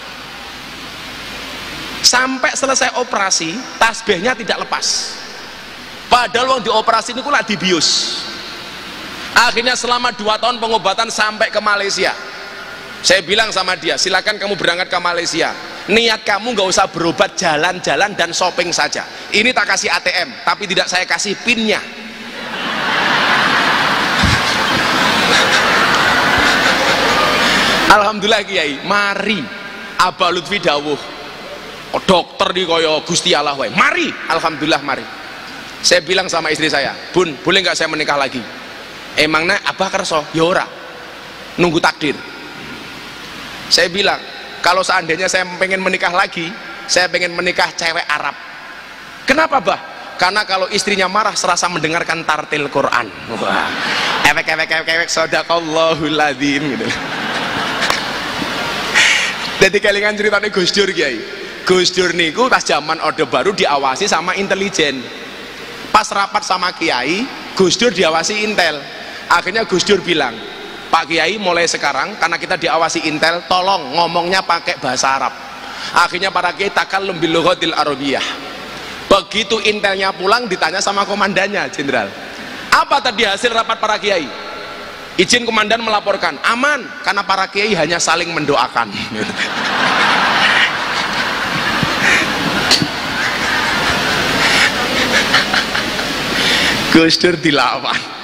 Sampai selesai operasi tasbihnya tidak lepas, padahal wong dioperasi niku lak dibius. Akhirnya selama dua tahun pengobatan sampai ke Malaysia. Saya bilang sama dia, silakan kamu berangkat ke Malaysia, niat kamu nggak usah berobat, jalan-jalan dan shopping saja. Ini tak kasih A T M, tapi tidak saya kasih pinnya. Alhamdulillah Kiai, mari Abah Lutfi dawuh, oh, dokter di koyo Gusti Allah wae. Mari, alhamdulillah mari. Saya bilang sama istri saya, Bun, boleh nggak saya menikah lagi? Emangnya Abah kerso? Ya ora, nunggu takdir. Saya bilang, kalau seandainya saya pengen menikah lagi, saya pengen menikah cewek Arab. Kenapa bah? Karena kalau istrinya marah serasa mendengarkan tartil Quran. Wah, ewek ewek ewek ewek sadaqallahul adzim gitu. Jadi kelingan ceritanya Gus Dur Kiai. Gus Dur niku pas zaman Orde Baru diawasi sama intelijen. Pas rapat sama Kiai, Gus Dur diawasi Intel. Akhirnya Gus Dur bilang, Pak Kiai mulai sekarang karena kita diawasi Intel, tolong ngomongnya pakai bahasa Arab. Akhirnya para kiai takallum bil lughatil arabiyah. Begitu Intelnya pulang ditanya sama komandannya, Jenderal, apa tadi hasil rapat para kiai? Izin komandan melaporkan, aman, karena para kiai hanya saling mendoakan. Gus Dur dilawan.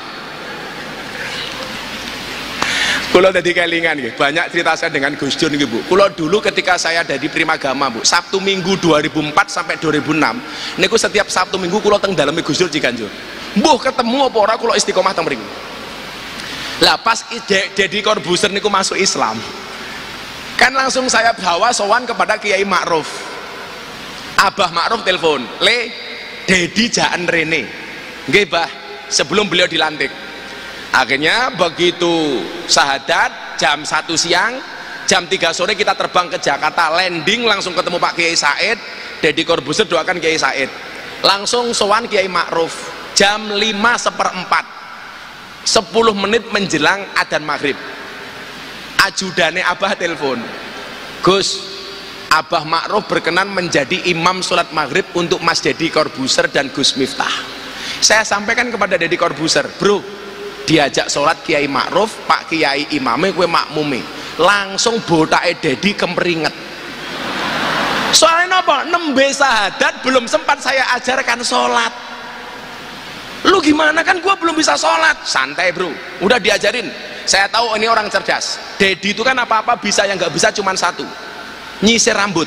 Kulo dadi kelingan nggih, banyak cerita saya dengan Gus Dur nggih Bu. Kulo dulu ketika saya ada di Primagama Bu, Sabtu Minggu dua ribu empat sampai dua ribu enam, niku setiap Sabtu Minggu kulo teng daleme Gus Dur Ciganjur. Mbuh ketemu apa ora kulo istiqomah teng mriku. Lah pas Deddy Corbuzier niku masuk Islam, kan langsung saya bawa sowan kepada Kiai Ma'ruf. Abah Ma'ruf telepon, "Le, Deddy jaan rene." Nggih, Bah, sebelum beliau dilantik. Akhirnya begitu syahadat jam satu siang, jam tiga sore kita terbang ke Jakarta, landing langsung ketemu Pak Kiai Said. Deddy Corbuzier doakan Kiai Said, langsung sowan Kiai Ma'ruf jam lima seperempat, sepuluh menit menjelang adzan maghrib. Ajudane Abah telepon, Gus, Abah Ma'ruf berkenan menjadi imam sholat maghrib untuk Mas Deddy Corbuzier dan Gus Miftah. Saya sampaikan kepada Deddy Corbuzier, bro, diajak sholat Kiai Ma'ruf, Pak Kiai imame, kue makmumi, langsung botake Deddy kemeringet. Soalnya apa? Nembe sahadat belum sempat saya ajarkan sholat. Lu gimana, kan gua belum bisa sholat. Santai bro, udah diajarin. Saya tahu ini orang cerdas. Deddy itu kan apa-apa bisa, yang nggak bisa cuman satu, nyisir rambut.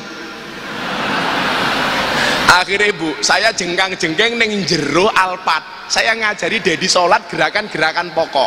Akhirnya Bu, saya jengkang-jengkeng neng jero Alphard, saya ngajari Deddy sholat gerakan-gerakan pokok.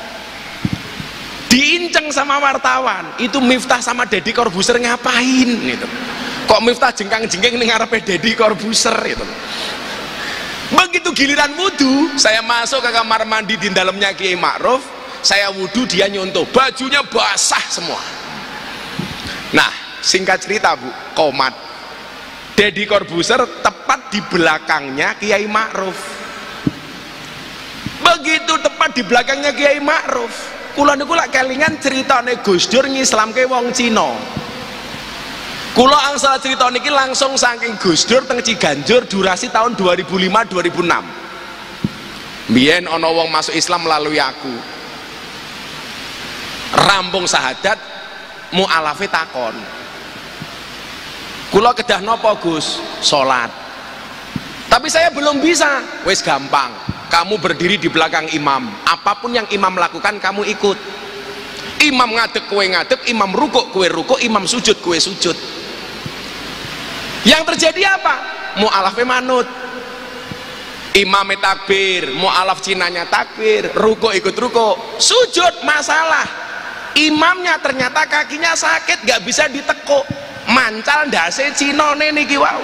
Diinceng sama wartawan, itu Miftah sama Deddy Corbuzier ngapain gitu. Kok Miftah jengkang-jengkeng neng ngarepe Deddy Corbuzier gitu. Begitu giliran wudhu, saya masuk ke kamar mandi di dalamnya Kiai Ma'ruf, saya wudhu, dia nyontoh, bajunya basah semua. Nah, singkat cerita Bu, komat Deddy Corbuzier tepat di belakangnya Kiai Ma'ruf. Begitu tepat di belakangnya Kiai Ma'ruf, kula niku lak kelingan ceritane Gus Dur ngislamke wong Cina. Kula angsal cerita niki langsung saking Gus Dur teng Ciganjur, durasi tahun dua ribu lima dua ribu enam. Biyen ana wong masuk Islam melalui aku. Rampung sahadat, mu'alafe takon, kula kedah nopo Gus? Sholat. Tapi saya belum bisa. Wes gampang, kamu berdiri di belakang imam, apapun yang imam lakukan kamu ikut. Imam ngadeg kue ngadeg, imam rukuk kue rukuk, imam sujud kue sujud. Yang terjadi apa? Mu'alafe manut. Imam takbir, mu'alaf cinanya takbir, rukuk ikut rukuk, sujud masalah. Imamnya ternyata kakinya sakit, gak bisa ditekuk, mancal ndase Cinone niki wau.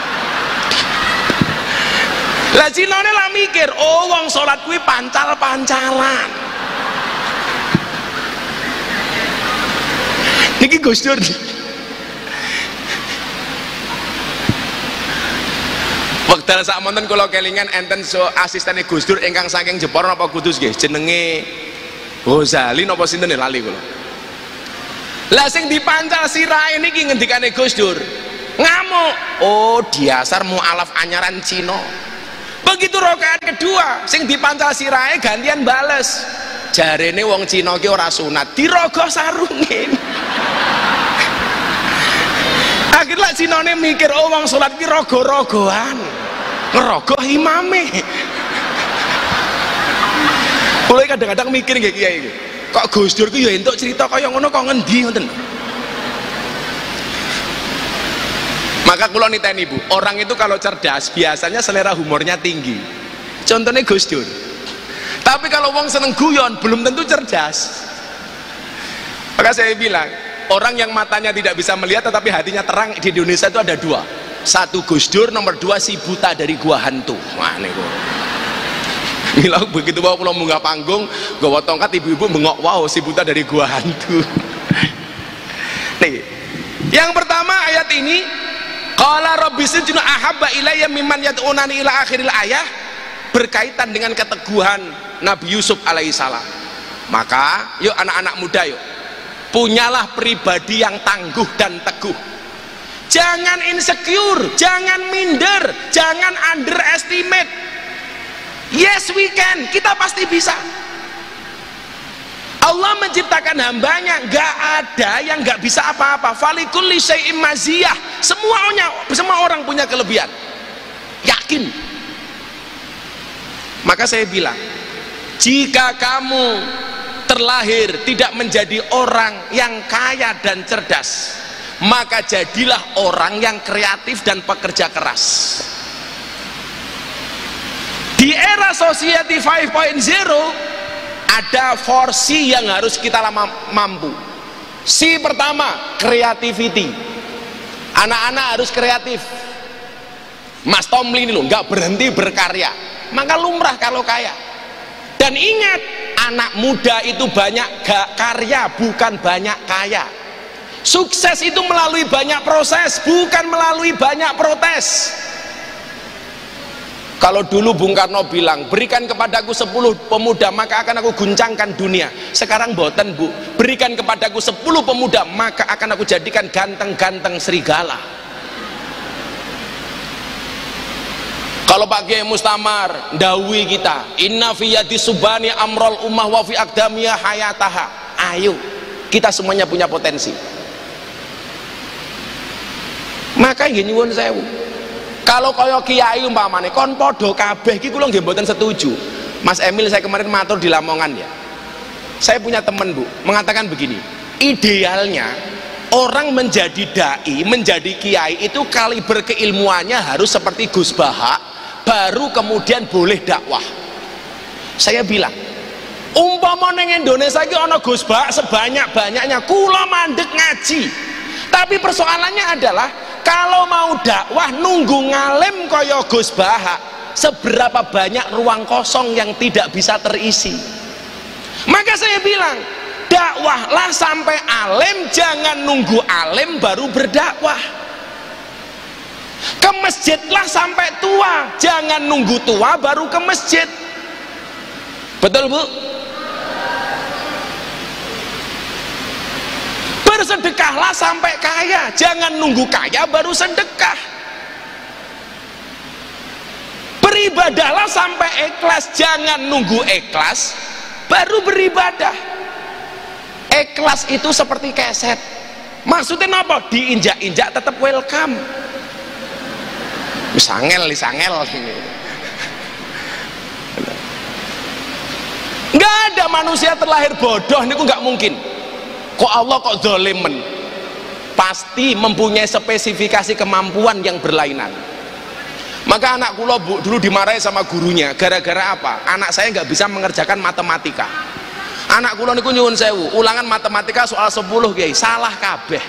Lah Cinone lah mikir, oh wong salat kuwi pancal-pancalan. Niki Gus Dur. Wekdal sakmonten kula kelingan enten so asistene Gus Dur ingkang saking Jepara napa Kudus nggih, jenenge Ghazali napa sinten lali kula. Lah sing dipancal sirahe niki ngendikane Gus Dur ngamuk, oh dasar mualaf anyaran Cina. Begitu rakaat kedua sing dipancal sirahe gantian bales, jarene wong Cina ki ora sunat dirogoh sarunge. Akhirnya Cinane mikir, oh wong salat ki rogo-rogoan ngerogoh imame. Mulai kadang-kadang mikir nggih kiai iki, kok Gus Dur ki ya entuk cerita kaya ngono kok ngendi ngoten. Maka kula niteni Bu, orang itu kalau cerdas biasanya selera humornya tinggi. Contohnya Gus Dur. Tapi kalau wong seneng guyon belum tentu cerdas. Maka saya bilang, orang yang matanya tidak bisa melihat tetapi hatinya terang di Indonesia itu ada dua. Satu Gus Dur, nomor dua si buta dari gua hantu. Wah niku. Mila begitu bawa pulau munggah panggung, gawa tongkat ibu-ibu bengok, wow si buta dari gua hantu. Nih, yang pertama ayat ini, qala rabbi sijnu ahabba ilayya mimman yad'unani ila akhiril ayah, berkaitan dengan keteguhan Nabi Yusuf alaihissalam. Maka yuk anak-anak muda yuk, punyalah pribadi yang tangguh dan teguh. Jangan insecure, jangan minder, jangan underestimate. Yes we can, kita pasti bisa. Allah menciptakan hambanya, nggak ada yang nggak bisa apa-apa. Falikulli syai'im maziyah, semuanya, semua orang punya kelebihan. Yakin. Maka saya bilang, jika kamu terlahir tidak menjadi orang yang kaya dan cerdas, maka jadilah orang yang kreatif dan pekerja keras. Di era society lima titik nol ada four C yang harus kita mampu. C pertama, creativity. Anak-anak harus kreatif. Mas Tomli ini loh nggak berhenti berkarya, maka lumrah kalau kaya. Dan ingat, anak muda itu banyak gak karya, bukan banyak kaya. Sukses itu melalui banyak proses, bukan melalui banyak protes. Kalau dulu Bung Karno bilang, berikan kepadaku sepuluh pemuda maka akan aku guncangkan dunia. Sekarang boten Bu, berikan kepadaku sepuluh pemuda maka akan aku jadikan ganteng-ganteng serigala. Kalau Pak Kiai Mustamar dawi kita, inna fi yadi subani amrol ummah wa fi aqdamiyah hayataha. Ayo, kita semuanya punya potensi. Maka nggih nyuwun sewu, kalau kaya kiai umpamane kon padha kabeh iki kula nggih mboten setuju. Mas Emil saya kemarin matur di Lamongan ya. Saya punya teman Bu, mengatakan begini, idealnya orang menjadi dai, menjadi kiai itu kaliber keilmuannya harus seperti Gus Baha, baru kemudian boleh dakwah. Saya bilang, umpama ning Indonesia iki ana Gus Baha sebanyak-banyaknya, kula mandek ngaji. Tapi persoalannya adalah kalau mau dakwah nunggu ngalim kaya Gus Baha, seberapa banyak ruang kosong yang tidak bisa terisi. Maka saya bilang, dakwahlah sampai alim, jangan nunggu alim baru berdakwah. Ke masjidlah sampai tua, jangan nunggu tua baru ke masjid. Betul Bu? Bersedekahlah sampai kaya, jangan nunggu kaya baru sedekah. Beribadahlah sampai ikhlas, jangan nunggu ikhlas baru beribadah. Ikhlas itu seperti keset, maksudnya apa? Diinjak-injak tetap welcome. Misangel, misangel ini. Nggak ada manusia terlahir bodoh, ini nggak mungkin. Kok Allah kok zalimen? Pasti mempunyai spesifikasi kemampuan yang berlainan. Maka anak kula Bu dulu dimarahi sama gurunya gara-gara apa? Anak saya nggak bisa mengerjakan matematika. Anak kula niku nyuwun sewu, ulangan matematika soal sepuluh Kiai, salah kabeh.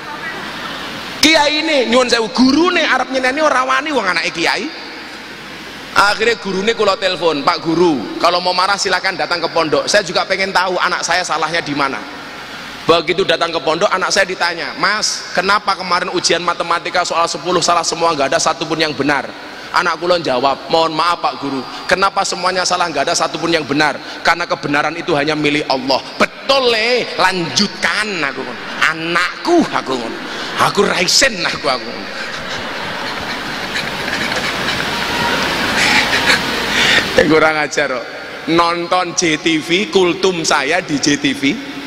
Kiai ini nyuwun sewu, gurune arep nyeneni ora wani wong anake kiai. Akhirnya gurune kula telepon, Pak Guru, kalau mau marah silakan datang ke pondok. Saya juga pengen tahu anak saya salahnya di mana. Begitu datang ke pondok, anak saya ditanya, Mas, kenapa kemarin ujian matematika soal sepuluh salah semua, nggak ada satupun yang benar? Anak kula jawab, mohon maaf Pak Guru, kenapa semuanya salah, nggak ada satupun yang benar? Karena kebenaran itu hanya milik Allah. Betul le, lanjutkan. Aku anakku, aku aku raisen aku aku kurang ajar kok. Nonton J T V, kultum saya di J T V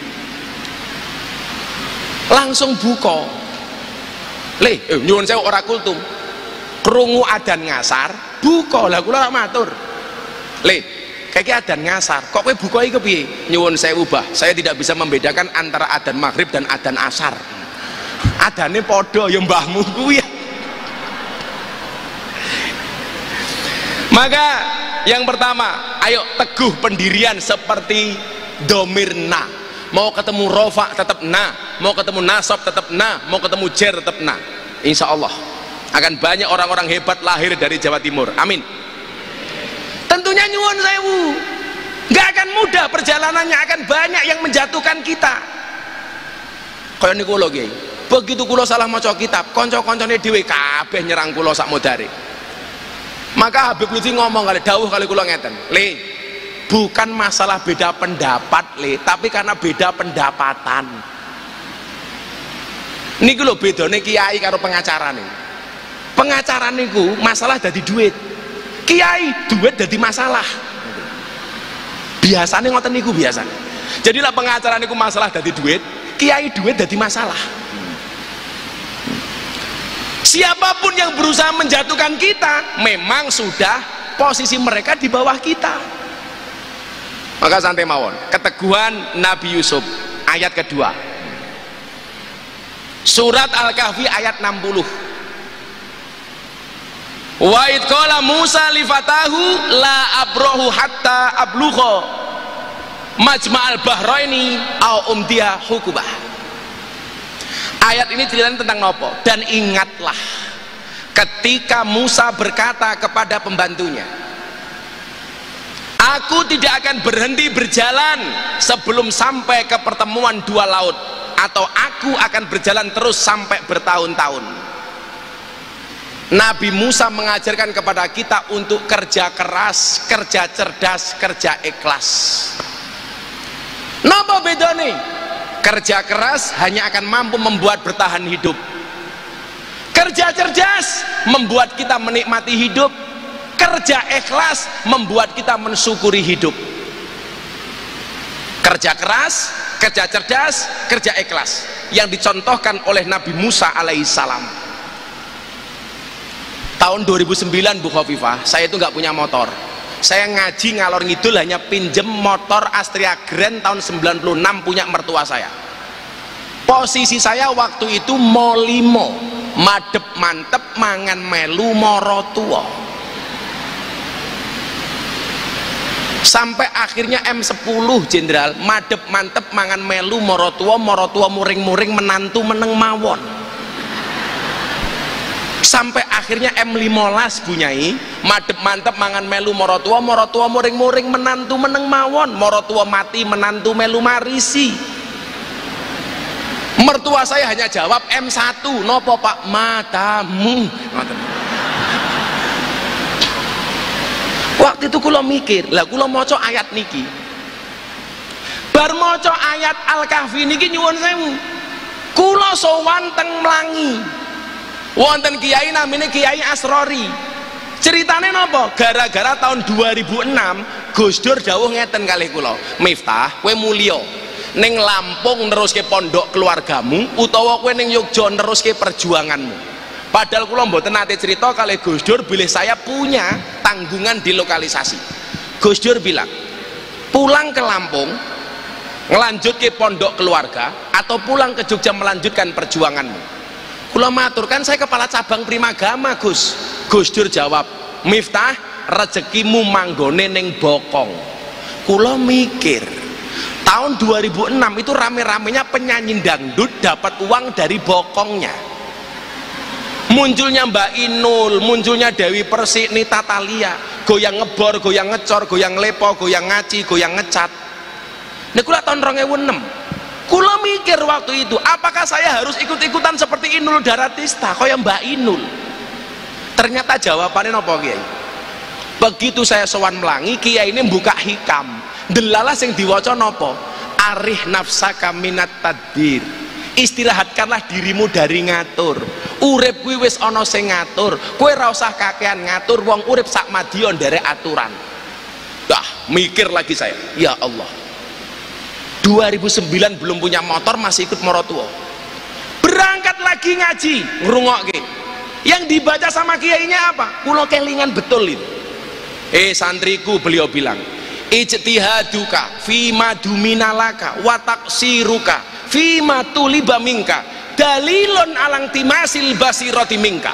langsung buka le, eh, nyuwun saya ora kultum, krungu adan ngasar buka lah, kula matur le kayak adan ngasar kok kowe buka iki kepiye? Nyuwun saya ubah, saya tidak bisa membedakan antara adan maghrib dan adan asar, adane podo ya mbahmu kuwi. Maka yang pertama, ayo teguh pendirian seperti domirna. Mau ketemu rofa tetap na, mau ketemu nasab tetap na, mau ketemu jer tetap na. Insya Allah akan banyak orang-orang hebat lahir dari Jawa Timur. Amin. Tentunya nyuwun sewu, nggak akan mudah perjalanannya, akan banyak yang menjatuhkan kita. Kayak niku lho Kiai, begitu kula salah maca kitab, kanca-kancane dhewe kabeh nyerang kula sak modare. Maka Habib Lutfi ngomong kali dawuh kali kula ngeten, le bukan masalah beda pendapat le, tapi karena beda pendapatan. Niku lho bedane kiai karo pengacara nih. Pengacara niku masalah dadi duit, kiai duit dadi masalah. Biasanya ngoten niku biasanya. Jadilah pengacara niku masalah dadi duit, kiai duit dadi masalah. Siapapun yang berusaha menjatuhkan kita, memang sudah posisi mereka di bawah kita. Maka santai mawon, keteguhan Nabi Yusuf ayat kedua, surat Al-Kahfi ayat enam puluh. Wa id qala Musa li fatahu la abrahu hatta ablugha majma'al bahraini au umdiya hukubah. Ayat ini ceritanya tentang nopo? Dan ingatlah ketika Musa berkata kepada pembantunya, aku tidak akan berhenti berjalan sebelum sampai ke pertemuan dua laut, atau aku akan berjalan terus sampai bertahun-tahun. Nabi Musa mengajarkan kepada kita untuk kerja keras, kerja cerdas, kerja ikhlas. Napa bedane? Kerja keras hanya akan mampu membuat bertahan hidup. Kerja cerdas membuat kita menikmati hidup. Kerja ikhlas membuat kita mensyukuri hidup. Kerja keras, kerja cerdas, kerja ikhlas yang dicontohkan oleh Nabi Musa alaihissalam. Tahun dua ribu sembilan Bu Khofifah, saya itu nggak punya motor. Saya ngaji ngalor ngidul hanya pinjem motor Astria Grand tahun sembilan puluh enam punya mertua saya. Posisi saya waktu itu molimo, madep mantep mangan melu moro tua. Sampai akhirnya M sepuluh Jenderal, madep mantep mangan melu moro tua, moro tua muring-muring menantu meneng mawon. Sampai akhirnya M lima belas Bunyai, madep mantep mangan melu moro tua, moro tua muring-muring menantu meneng mawon, moro tua mati menantu melu marisi. Mertua saya hanya jawab M satu, nopo Pak? Matamu. Waktu itu kula mikir, lah kula maca ayat niki, bar maca ayat Al-Kahfi niki nyuwun sewu, kula sowan teng Mlangi wonten kiai namine Kiai Asrori. Ceritane napa? Gara-gara tahun dua ribu enam Gus Dur dawuh ngeten kalih kula, Miftah kowe mulya ning Lampung neruske pondok keluargamu utawa kowe ning Yogya neruske perjuanganmu. Padahal kula mboten nate cerita kalih Gus Dur bilih saya punya tanggungan di lokalisasi. Gus Dur bilang, pulang ke Lampung ngelanjut ke pondok keluarga atau pulang ke Jogja melanjutkan perjuanganmu. Kula matur, kan saya kepala cabang Primagama Gus. Gus Dur jawab, Miftah rezekimu manggone ning Bokong. Kula mikir, tahun dua ribu enam itu rame-ramenya penyanyi dangdut dapat uang dari bokongnya. Munculnya Mbak Inul, munculnya Dewi Persik, Nita Thalia, goyang ngebor, goyang ngecor, goyang lepo, goyang ngaci, goyang ngecat. Nah kula tahun dua ribu enam, kula mikir waktu itu, apakah saya harus ikut-ikutan seperti Inul Daratista, kaya Mbak Inul? Ternyata jawabannya nopo Kiai? Begitu saya sowan melangi, Kiai ini buka hikam. Delala sing diwaca nopo? Arih nafsaka minat tadbir. Istirahatkanlah dirimu dari ngatur. Urip kuwi wis ana sing ngatur. Kowe ora usah kakean ngatur, wong urip sak madya nderek aturan. Dah, mikir lagi saya. Ya Allah. dua ribu sembilan belum punya motor masih ikut morotua. Berangkat lagi ngaji, ngrungokke. Yang dibaca sama kiainya apa? Kulo kelingan betul itu. Eh santriku, beliau bilang, ijtihaduka fima duminalaka wa taqsiruka fima tuliba minka dalilun alang timasil basirati minka.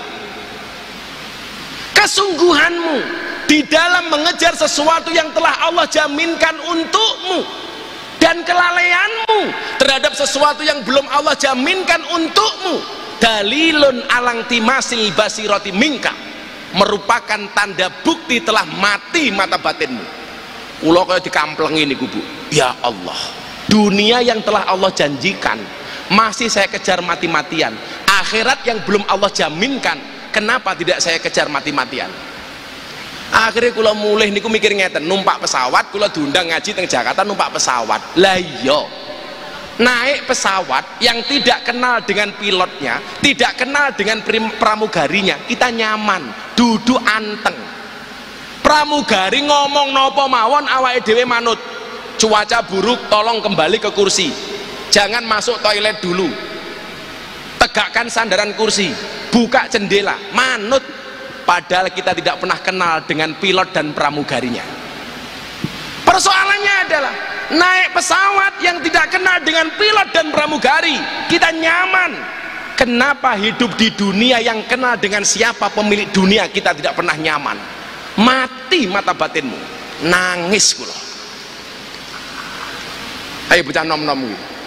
Kesungguhanmu di dalam mengejar sesuatu yang telah Allah jaminkan untukmu, dan kelalaianmu terhadap sesuatu yang belum Allah jaminkan untukmu, dalilun alang timasil basirati minka, merupakan tanda bukti telah mati mata batinmu. Ulo kaya dikamplengi niku Bu. Ya Allah, dunia yang telah Allah janjikan masih saya kejar mati-matian. Akhirat yang belum Allah jaminkan, kenapa tidak saya kejar mati-matian? Akhirnya kula mulih niku mikir ngeten, numpak pesawat, kula diundang ngaji teng Jakarta numpak pesawat. Lah iya, naik pesawat yang tidak kenal dengan pilotnya, tidak kenal dengan pramugarinya, kita nyaman, duduk anteng. Pramugari ngomong nopo mawon awake dhewe manut. Cuaca buruk, tolong kembali ke kursi, jangan masuk toilet dulu, tegakkan sandaran kursi, buka jendela, manut. Padahal kita tidak pernah kenal dengan pilot dan pramugarinya. Persoalannya adalah naik pesawat yang tidak kenal dengan pilot dan pramugari, kita nyaman. Kenapa hidup di dunia yang kenal dengan siapa pemilik dunia kita tidak pernah nyaman? Mati mata batinmu, nangis kula. Ayo bocah nom-nom.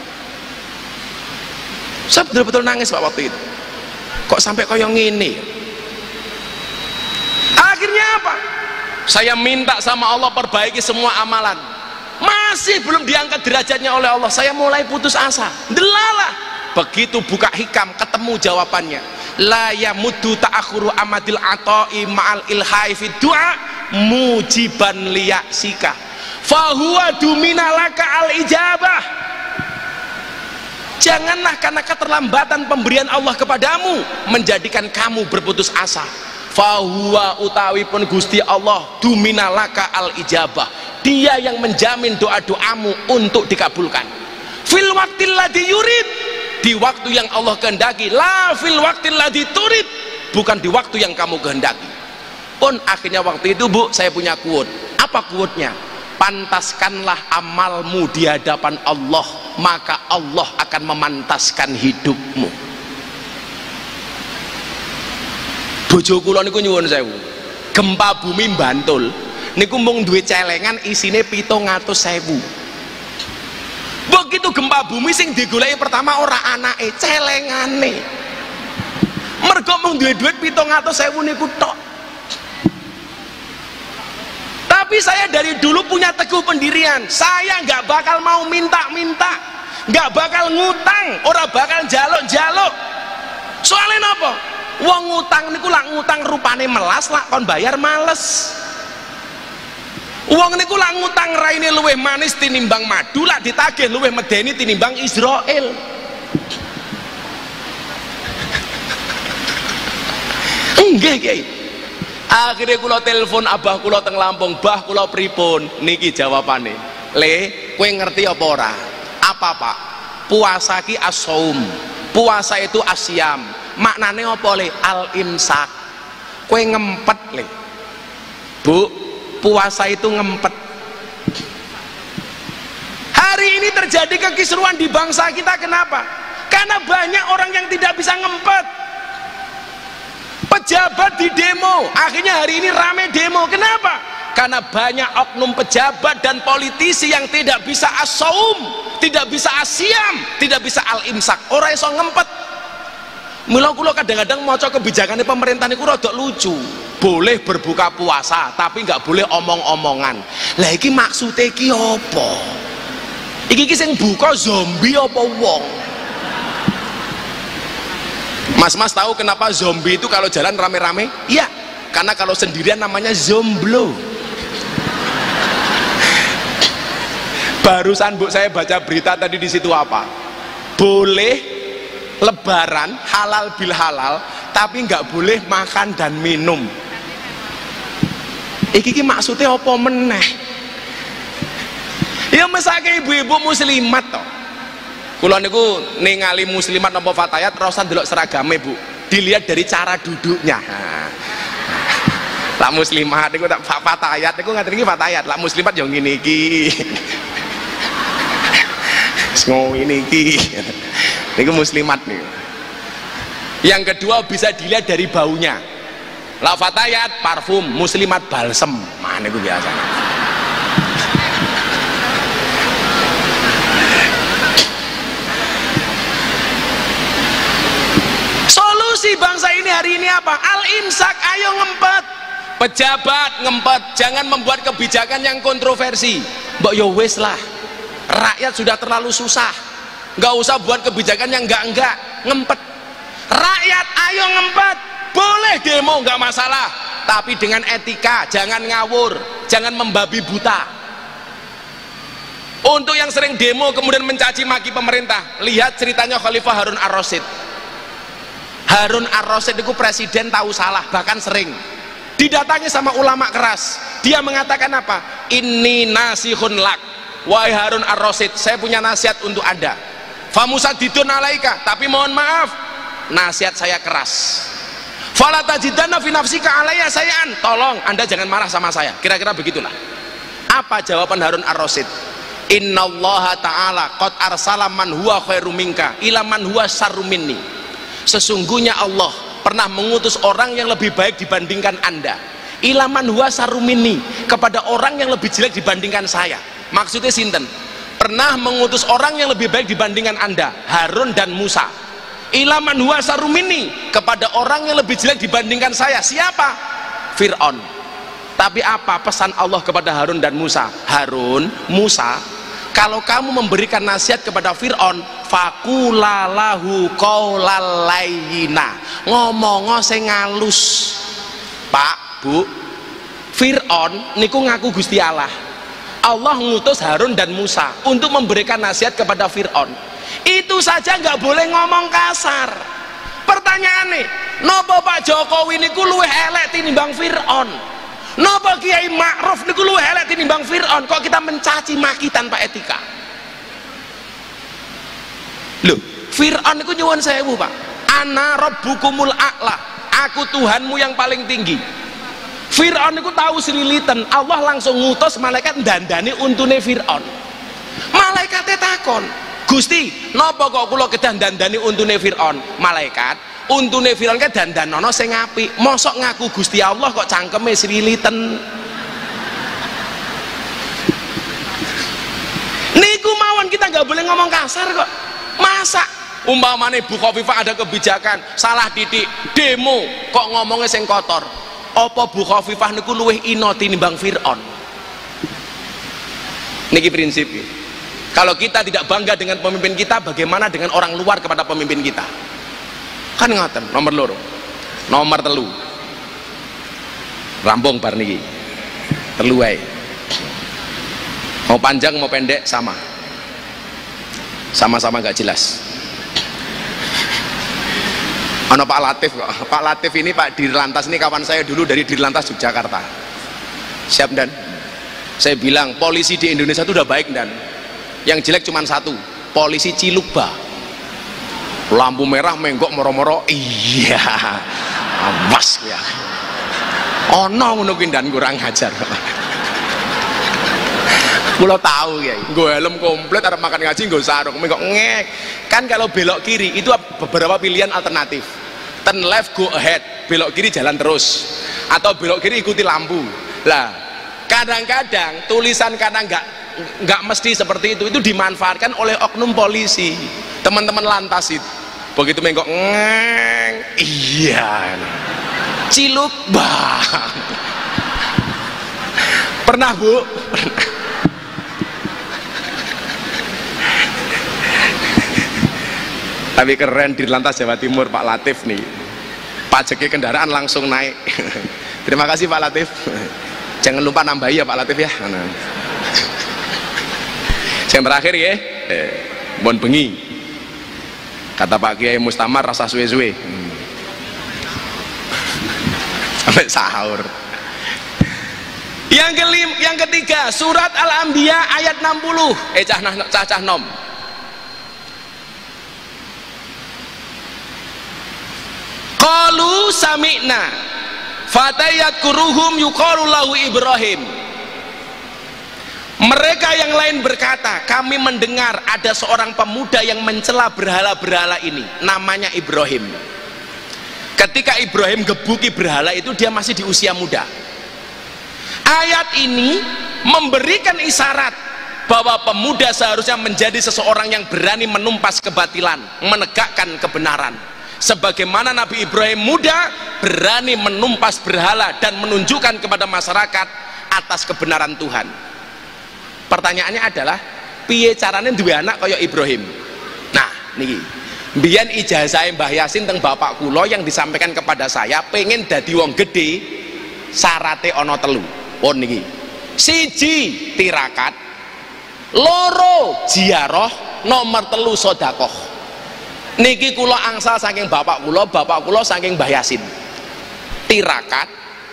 Saya betul-betul nangis Pak waktu itu. Kok sampai koyo ngene? Akhirnya apa? Saya minta sama Allah perbaiki semua amalan, masih belum diangkat derajatnya oleh Allah. Saya mulai putus asa. Delalah. Begitu buka hikam, ketemu jawabannya. La yamuddu ta'akhuru amadil ata'i ma'al ilhai fi du'a mujiban liya'sika fahuwa duminalaka al ijabah. Janganlah karena keterlambatan pemberian Allah kepadamu menjadikan kamu berputus asa. Fahuwa utawi pun Gusti Allah duminalaka al ijabah, dia yang menjamin doa-doamu untuk dikabulkan. Fil waqtil ladzi yurid, di waktu yang Allah kehendaki. La fil waqtil ladzi turid, bukan di waktu yang kamu kehendaki. Pun akhirnya waktu itu Bu, saya punya quote. Apa quote-nya? Pantaskanlah amalmu di hadapan Allah, maka Allah akan memantaskan hidupmu. Bojo kula niku nyuwun sewu, gempa bumi Bantul niku mung duwe celengan isine pitung atus sewu. Begitu gempa bumi sing digoleki pertama ora anake, celengane. Mergo mung duwe duit pitung atus sewu niku tok. Tapi saya dari dulu punya teguh pendirian, saya nggak bakal mau minta-minta, nggak bakal ngutang, ora bakal jaluk-jaluk. Soalnya apa? Wong ngutang niku lak ngutang rupane melas, lak kon bayar males. Wong niku lak ngutang raine luwih manis tinimbang madu, lak ditagih luwih medeni tinimbang Israel. Nggih, Kiai. Akhirnya kula telepon abah kula teng Lampung, "Bah, kula pripun?" Niki jawabane. "Le, kowe ngerti apa ora?" "Apa, Pak?" "Puasa ki as-shaum." Puasa itu asyam. Maknane apa le? Al-imsak. Kowe ngempet le. Bu, puasa itu ngempet. Hari ini terjadi kekisruan di bangsa kita, kenapa? Karena banyak orang yang tidak bisa ngempet. Pejabat di demo, akhirnya hari ini rame demo. Kenapa? Karena banyak oknum pejabat dan politisi yang tidak bisa as-shaum, tidak bisa asyam, tidak bisa al-imsak. Ora iso ngempet. Mula kula kadang-kadang maca kebijakannya pemerintah niku rada lucu. Boleh berbuka puasa, tapi nggak boleh omong-omongan. Lah iki maksude iki apa? Iki iki sing buka zombie apa wong? Mas-mas tahu kenapa zombie itu kalau jalan rame-rame? Iya, karena kalau sendirian namanya zomblo. Barusan Bu saya baca berita tadi di situ apa? Boleh lebaran halal bil halal, tapi nggak boleh makan dan minum. Iki ki maksudnya apa meneh? Ya mesake ibu-ibu muslimat toh. Kula niku ningali muslimat napa fatayat ora usah ndelok seragame, Bu. Dilihat dari cara duduknya. Lah muslimat niku tak fatayat niku ngaten iki fatayat. Lah muslimat yo ngene iki. Ngono ini iki. Niku muslimat niku. Yang kedua bisa dilihat dari baunya. Lah fatayat parfum, muslimat balsem. Mana niku biasa. Solusi bangsa ini hari ini apa? Al-imsak, ayo ngempet. Pejabat ngempet, jangan membuat kebijakan yang kontroversi. Mbok yo wis lah. Rakyat sudah terlalu susah. Nggak usah buat kebijakan yang enggak-enggak, ngempet. Rakyat ayo ngempet. Boleh demo nggak masalah, tapi dengan etika, jangan ngawur, jangan membabi buta. Untuk yang sering demo kemudian mencaci maki pemerintah, lihat ceritanya Khalifah Harun Ar-Rasyid. Harun Ar-Rasyid itu presiden tahu salah, bahkan sering didatangi sama ulama keras. Dia mengatakan apa? Inni nasihun lak, wahai Harun Ar-Rasyid, saya punya nasihat untuk anda. Famusadidun alaika, tapi mohon maaf, nasihat saya keras. Fala tajidanna fi nafsika alayya sayan, tolong anda jangan marah sama saya. Kira-kira begitulah. Apa jawaban Harun Ar-Rasyid? Innallaha ta'ala qad arsala man huwa khairum minka ila man huwa syarrum minni. Sesungguhnya Allah pernah mengutus orang yang lebih baik dibandingkan anda, ilaman huwa sarumini, kepada orang yang lebih jelek dibandingkan saya. Maksudnya sinten? Pernah mengutus orang yang lebih baik dibandingkan anda, Harun dan Musa. Ilaman huwa sarumini, kepada orang yang lebih jelek dibandingkan saya. Siapa? Fir'aun. Tapi apa pesan Allah kepada Harun dan Musa? Harun, Musa, kalau kamu memberikan nasihat kepada Fir'aun, fakulalahu qaulal layyina, ngomong sing ngalus. Pak, Bu, Fir'aun niku ngaku Gusti Allah. Allah ngutus Harun dan Musa untuk memberikan nasihat kepada Fir'aun. Itu saja nggak boleh ngomong kasar. Pertanyaannya, nopo Pak Jokowi niku luwih elek tinimbang Fir'aun? Nopo Kiai Ma'ruf niku luwih elek tinimbang Fir'aun? Kok kita mencaci maki tanpa etika? Loh, Fir'aun niku nyuwun sewu, Pak. Ana rabbukumul a'la, aku Tuhanmu yang paling tinggi. Fir'aun niku tahu selilitan, Allah langsung ngutus malaikat dandani untune Fir'aun. Malaikatnya takon, Gusti, napa kok kula kedah dandani untune Fir'aun? Malaikat, untune Fir'aun ke dandanono sing apik. Mosok ngaku Gusti Allah kok cangkeme selilitan. Niku mawon kita nggak boleh ngomong kasar kok. Masa umpamane Bu Khofifah ada kebijakan salah titik demo kok ngomongnya sing kotor? Apa Bu Khofifah niku luwih ino tinimbang Fir'aun? Niki prinsip. Kalau kita tidak bangga dengan pemimpin kita, bagaimana dengan orang luar kepada pemimpin kita? Kan ngaten. Nomor loro, nomor telu, rampung bar niki telu wae. Mau panjang mau pendek sama sama-sama gak jelas. Ono Pak Latif kok. Pak Latif ini Pak Dirlantas ini kawan saya dulu dari Dirlantas Yogyakarta. Siap dan saya bilang polisi di Indonesia itu udah baik dan yang jelek cuma satu, polisi Cilukba. Lampu merah menggok moro-moro, iya, awas ya. Ono ngono kuwi dan kurang ajar. Kulo tahu ya, gue helm komplit, ada makan ngaji, gue sarung, menggok ngek. Kan kalau belok kiri itu beberapa pilihan alternatif. Turn left go ahead, belok kiri jalan terus, atau belok kiri ikuti lampu. Lah, kadang-kadang tulisan karena nggak nggak mesti seperti itu, itu dimanfaatkan oleh oknum polisi, teman-teman lantas itu. Begitu menggok ngeng, iya, Ciluk bang. Pernah Bu? Pernah. Tapi keren di Lantas Jawa Timur Pak Latif nih, pajaknya kendaraan langsung naik. Terima kasih Pak Latif, jangan lupa nambahi ya Pak Latif ya. Yang terakhir ya, eh, bon bengi kata Pak Kiai Mustamar rasa suwe-suwe hmm. sampai sahur. Yang kelim, yang ketiga surat Al-Anbiya ayat enam puluh. Eh cah nah cah cah nom. Qalu sami'na fatayadkuruhum yuqalu lahu Ibrahim. Mereka yang lain berkata, kami mendengar ada seorang pemuda yang mencela berhala-berhala ini, namanya Ibrahim. Ketika Ibrahim gebuki berhala itu, dia masih di usia muda. Ayat ini memberikan isyarat bahwa pemuda seharusnya menjadi seseorang yang berani menumpas kebatilan, menegakkan kebenaran. Sebagaimana Nabi Ibrahim muda berani menumpas berhala dan menunjukkan kepada masyarakat atas kebenaran Tuhan. Pertanyaannya adalah piye carane duwe anak kaya Ibrahim. Nah niki mbiyen ijazah Mbah Yasin teng bapak kula yang disampaikan kepada saya, pengen dadi wong gede syarate ana telu. Oh niki siji tirakat, loro ziarah, nomor telu sedekah. Niki kula angsal saking bapak kula, bapak kula saking Mbah Yasin. Tirakat,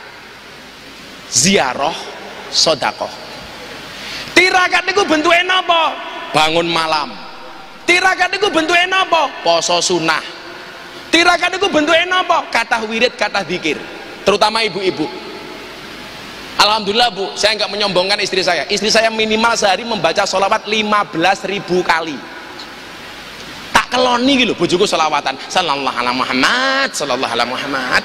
ziarah, sedekah. Tirakat niku bentuke napa? Bangun malam. Tirakat niku bentuke napa? Poso sunah. Tirakat niku bentuke napa? Kathah wirid, kathah zikir. Terutama ibu-ibu. Alhamdulillah Bu, saya nggak menyombongkan istri saya. Istri saya minimal sehari membaca sholawat lima belas ribu kali. Tak keloni gitu, bojoku sholawatan. Sallallahu alaihi Muhammad, sallallahu alaihi Muhammad.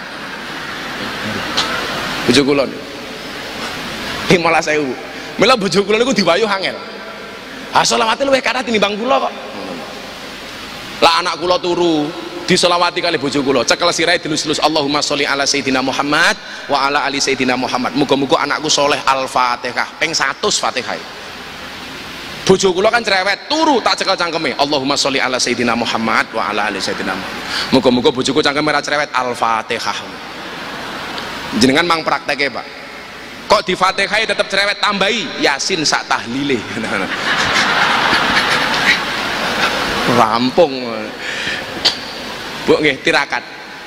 Bojoku lon. lima belas ribu. Mila bojo kula niku diwayuh angel. Ah selawate luwih kathah tinimbang kula kok. Lah anak kula turu diselawati kali bojo kula, cekel sirahe dilus-lus Allahumma sholli ala sayidina Muhammad wa ala ali sayidina Muhammad. Muga-muga anakku soleh Al-Fatihah ping seratus Fatihah. Bojo kula kan cerewet, turu tak cekel cangkeme Allahumma sholli ala sayidina Muhammad wa ala ali sayidina Muhammad. Muga-muga bojoku cangkeme ra cerewet Al-Fatihah. Jenengan mang prakteke, Pak. Kok di Fatihah tetap cerewet, tambahi Yasin sak tahlile. Rampung. Bu nggih tirakat.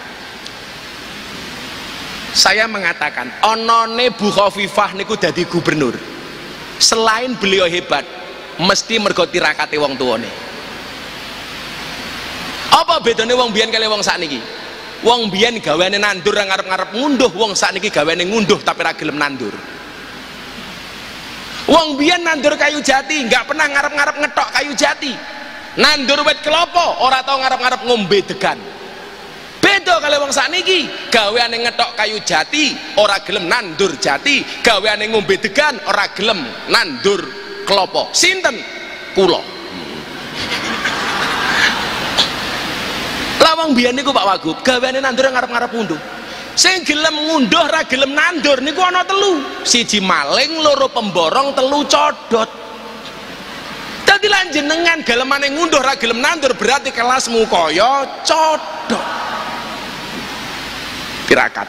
Saya mengatakan onone Bu Khofifah niku dadi gubernur. Selain beliau hebat, mesti mergo tirakate wong tuane. Apa bedane wong biyen kali wong sakniki? Wong biyen gaweane nandur ra ngarep-ngarep ngunduh, wong sakniki gaweane ngunduh tapi ra gelem nandur. Wong biyen nandur kayu jati, nggak pernah ngarep-ngarep ngetok kayu jati. Nandur wit kelapa, ora tau ngarep-ngarep ngombe degan. Beda kali wong sakniki, gaweane ngetok kayu jati, ora gelem nandur jati, gaweane ngombe degan, ora gelem nandur kelapa. Sinten? Kula. Lawang biyen niku Pak Wagub, gaweane nandur ngarep-ngarep ngunduh. Sing gelem ngunduh ra gelem nandur niku ana telu. Siji maling, loro pemborong, telu codot. Dadi lan jenengan galemane ngunduh ra gelem nandur berarti kelasmu kaya codot. Tirakat.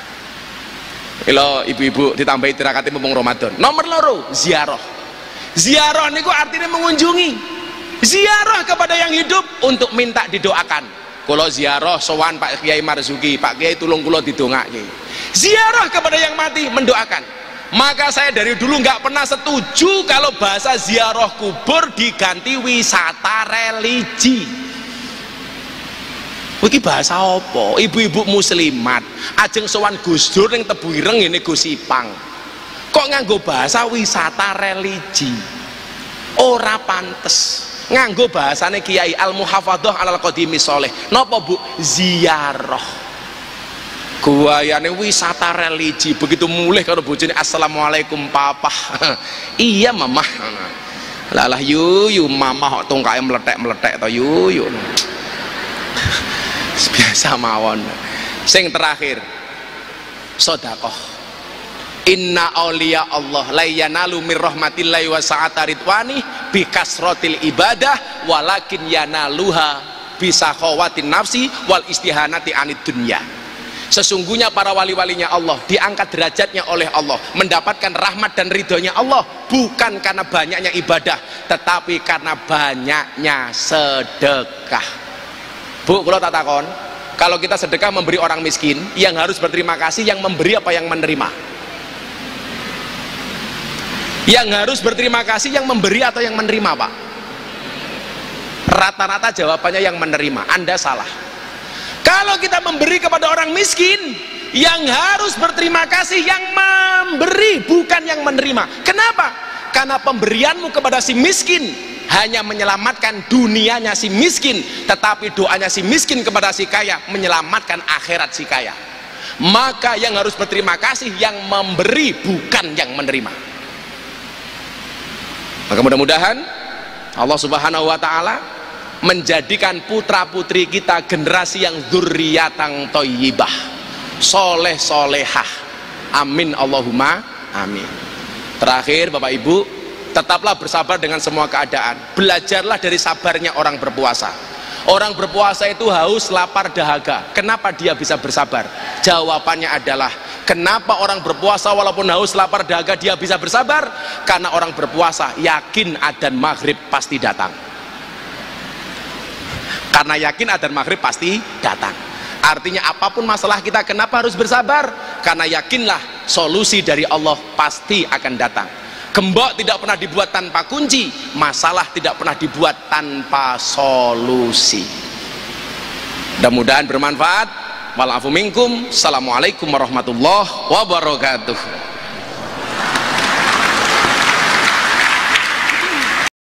Ilo ibu-ibu ditambahi tirakate mumpung Ramadan. Nomor loro, ziarah. Ziarah niku artinya mengunjungi. Ziarah kepada yang hidup untuk minta didoakan. Kalau ziarah sowan Pak Kiai Marzuki, Pak Kiai tulung kula didongake. Ziarah kepada yang mati, mendoakan. Maka saya dari dulu nggak pernah setuju kalau bahasa ziarah kubur diganti wisata religi. Iki bahasa apa? Ibu-ibu muslimat ajeng sowan Gus Dur ning Tebu Ireng ngene Gus Ipang. Kok nganggo bahasa wisata religi? Ora pantes. Nganggo bahasane Kiai Al-Muhafadhah Alal Qadimi Sholeh. Napa Bu? Ziarah. Guayane wisata religi, begitu mulih karo bojone assalamualaikum papa. Iya mamah. Lalah yu yu mamah kok tungkae meletek-meletek to yu yu. Biasa mawon. Sing terakhir sedekah. Inna auliya Allah la yanalu mir rahmatillahi wa sa'ata ridwani bi kasratil ibadah walakin yanaluha bisa khawatin nafsi wal istihanati anid dunya. Sesungguhnya para wali-walinya Allah diangkat derajatnya oleh Allah, mendapatkan rahmat dan ridhonya Allah bukan karena banyaknya ibadah, tetapi karena banyaknya sedekah. Bu, kalau tak takon, kalau kita sedekah memberi orang miskin, yang harus berterima kasih yang memberi apa yang menerima? Yang harus berterima kasih yang memberi atau yang menerima, Pak? Rata-rata jawabannya yang menerima. Anda salah. Kalau kita memberi kepada orang miskin, yang harus berterima kasih yang memberi, bukan yang menerima. Kenapa? Karena pemberianmu kepada si miskin hanya menyelamatkan dunianya si miskin, tetapi doanya si miskin kepada si kaya menyelamatkan akhirat si kaya. Maka yang harus berterima kasih yang memberi, bukan yang menerima. Maka mudah-mudahan Allah Subhanahu wa ta'ala menjadikan putra putri kita generasi yang dzurriyyatan thayyibah, soleh solehah. Amin Allahumma amin. Terakhir Bapak Ibu, tetaplah bersabar dengan semua keadaan. Belajarlah dari sabarnya orang berpuasa. Orang berpuasa itu haus, lapar, dahaga. Kenapa dia bisa bersabar? Jawabannya adalah, kenapa orang berpuasa walaupun haus, lapar, dahaga dia bisa bersabar? Karena orang berpuasa yakin adzan maghrib pasti datang. Karena yakin adzan maghrib pasti datang. Artinya apapun masalah kita, kenapa harus bersabar? Karena yakinlah solusi dari Allah pasti akan datang. Gembok tidak pernah dibuat tanpa kunci, masalah tidak pernah dibuat tanpa solusi. Mudah-mudahan bermanfaat. Walafu minkum. Assalamualaikum warahmatullahi wabarakatuh.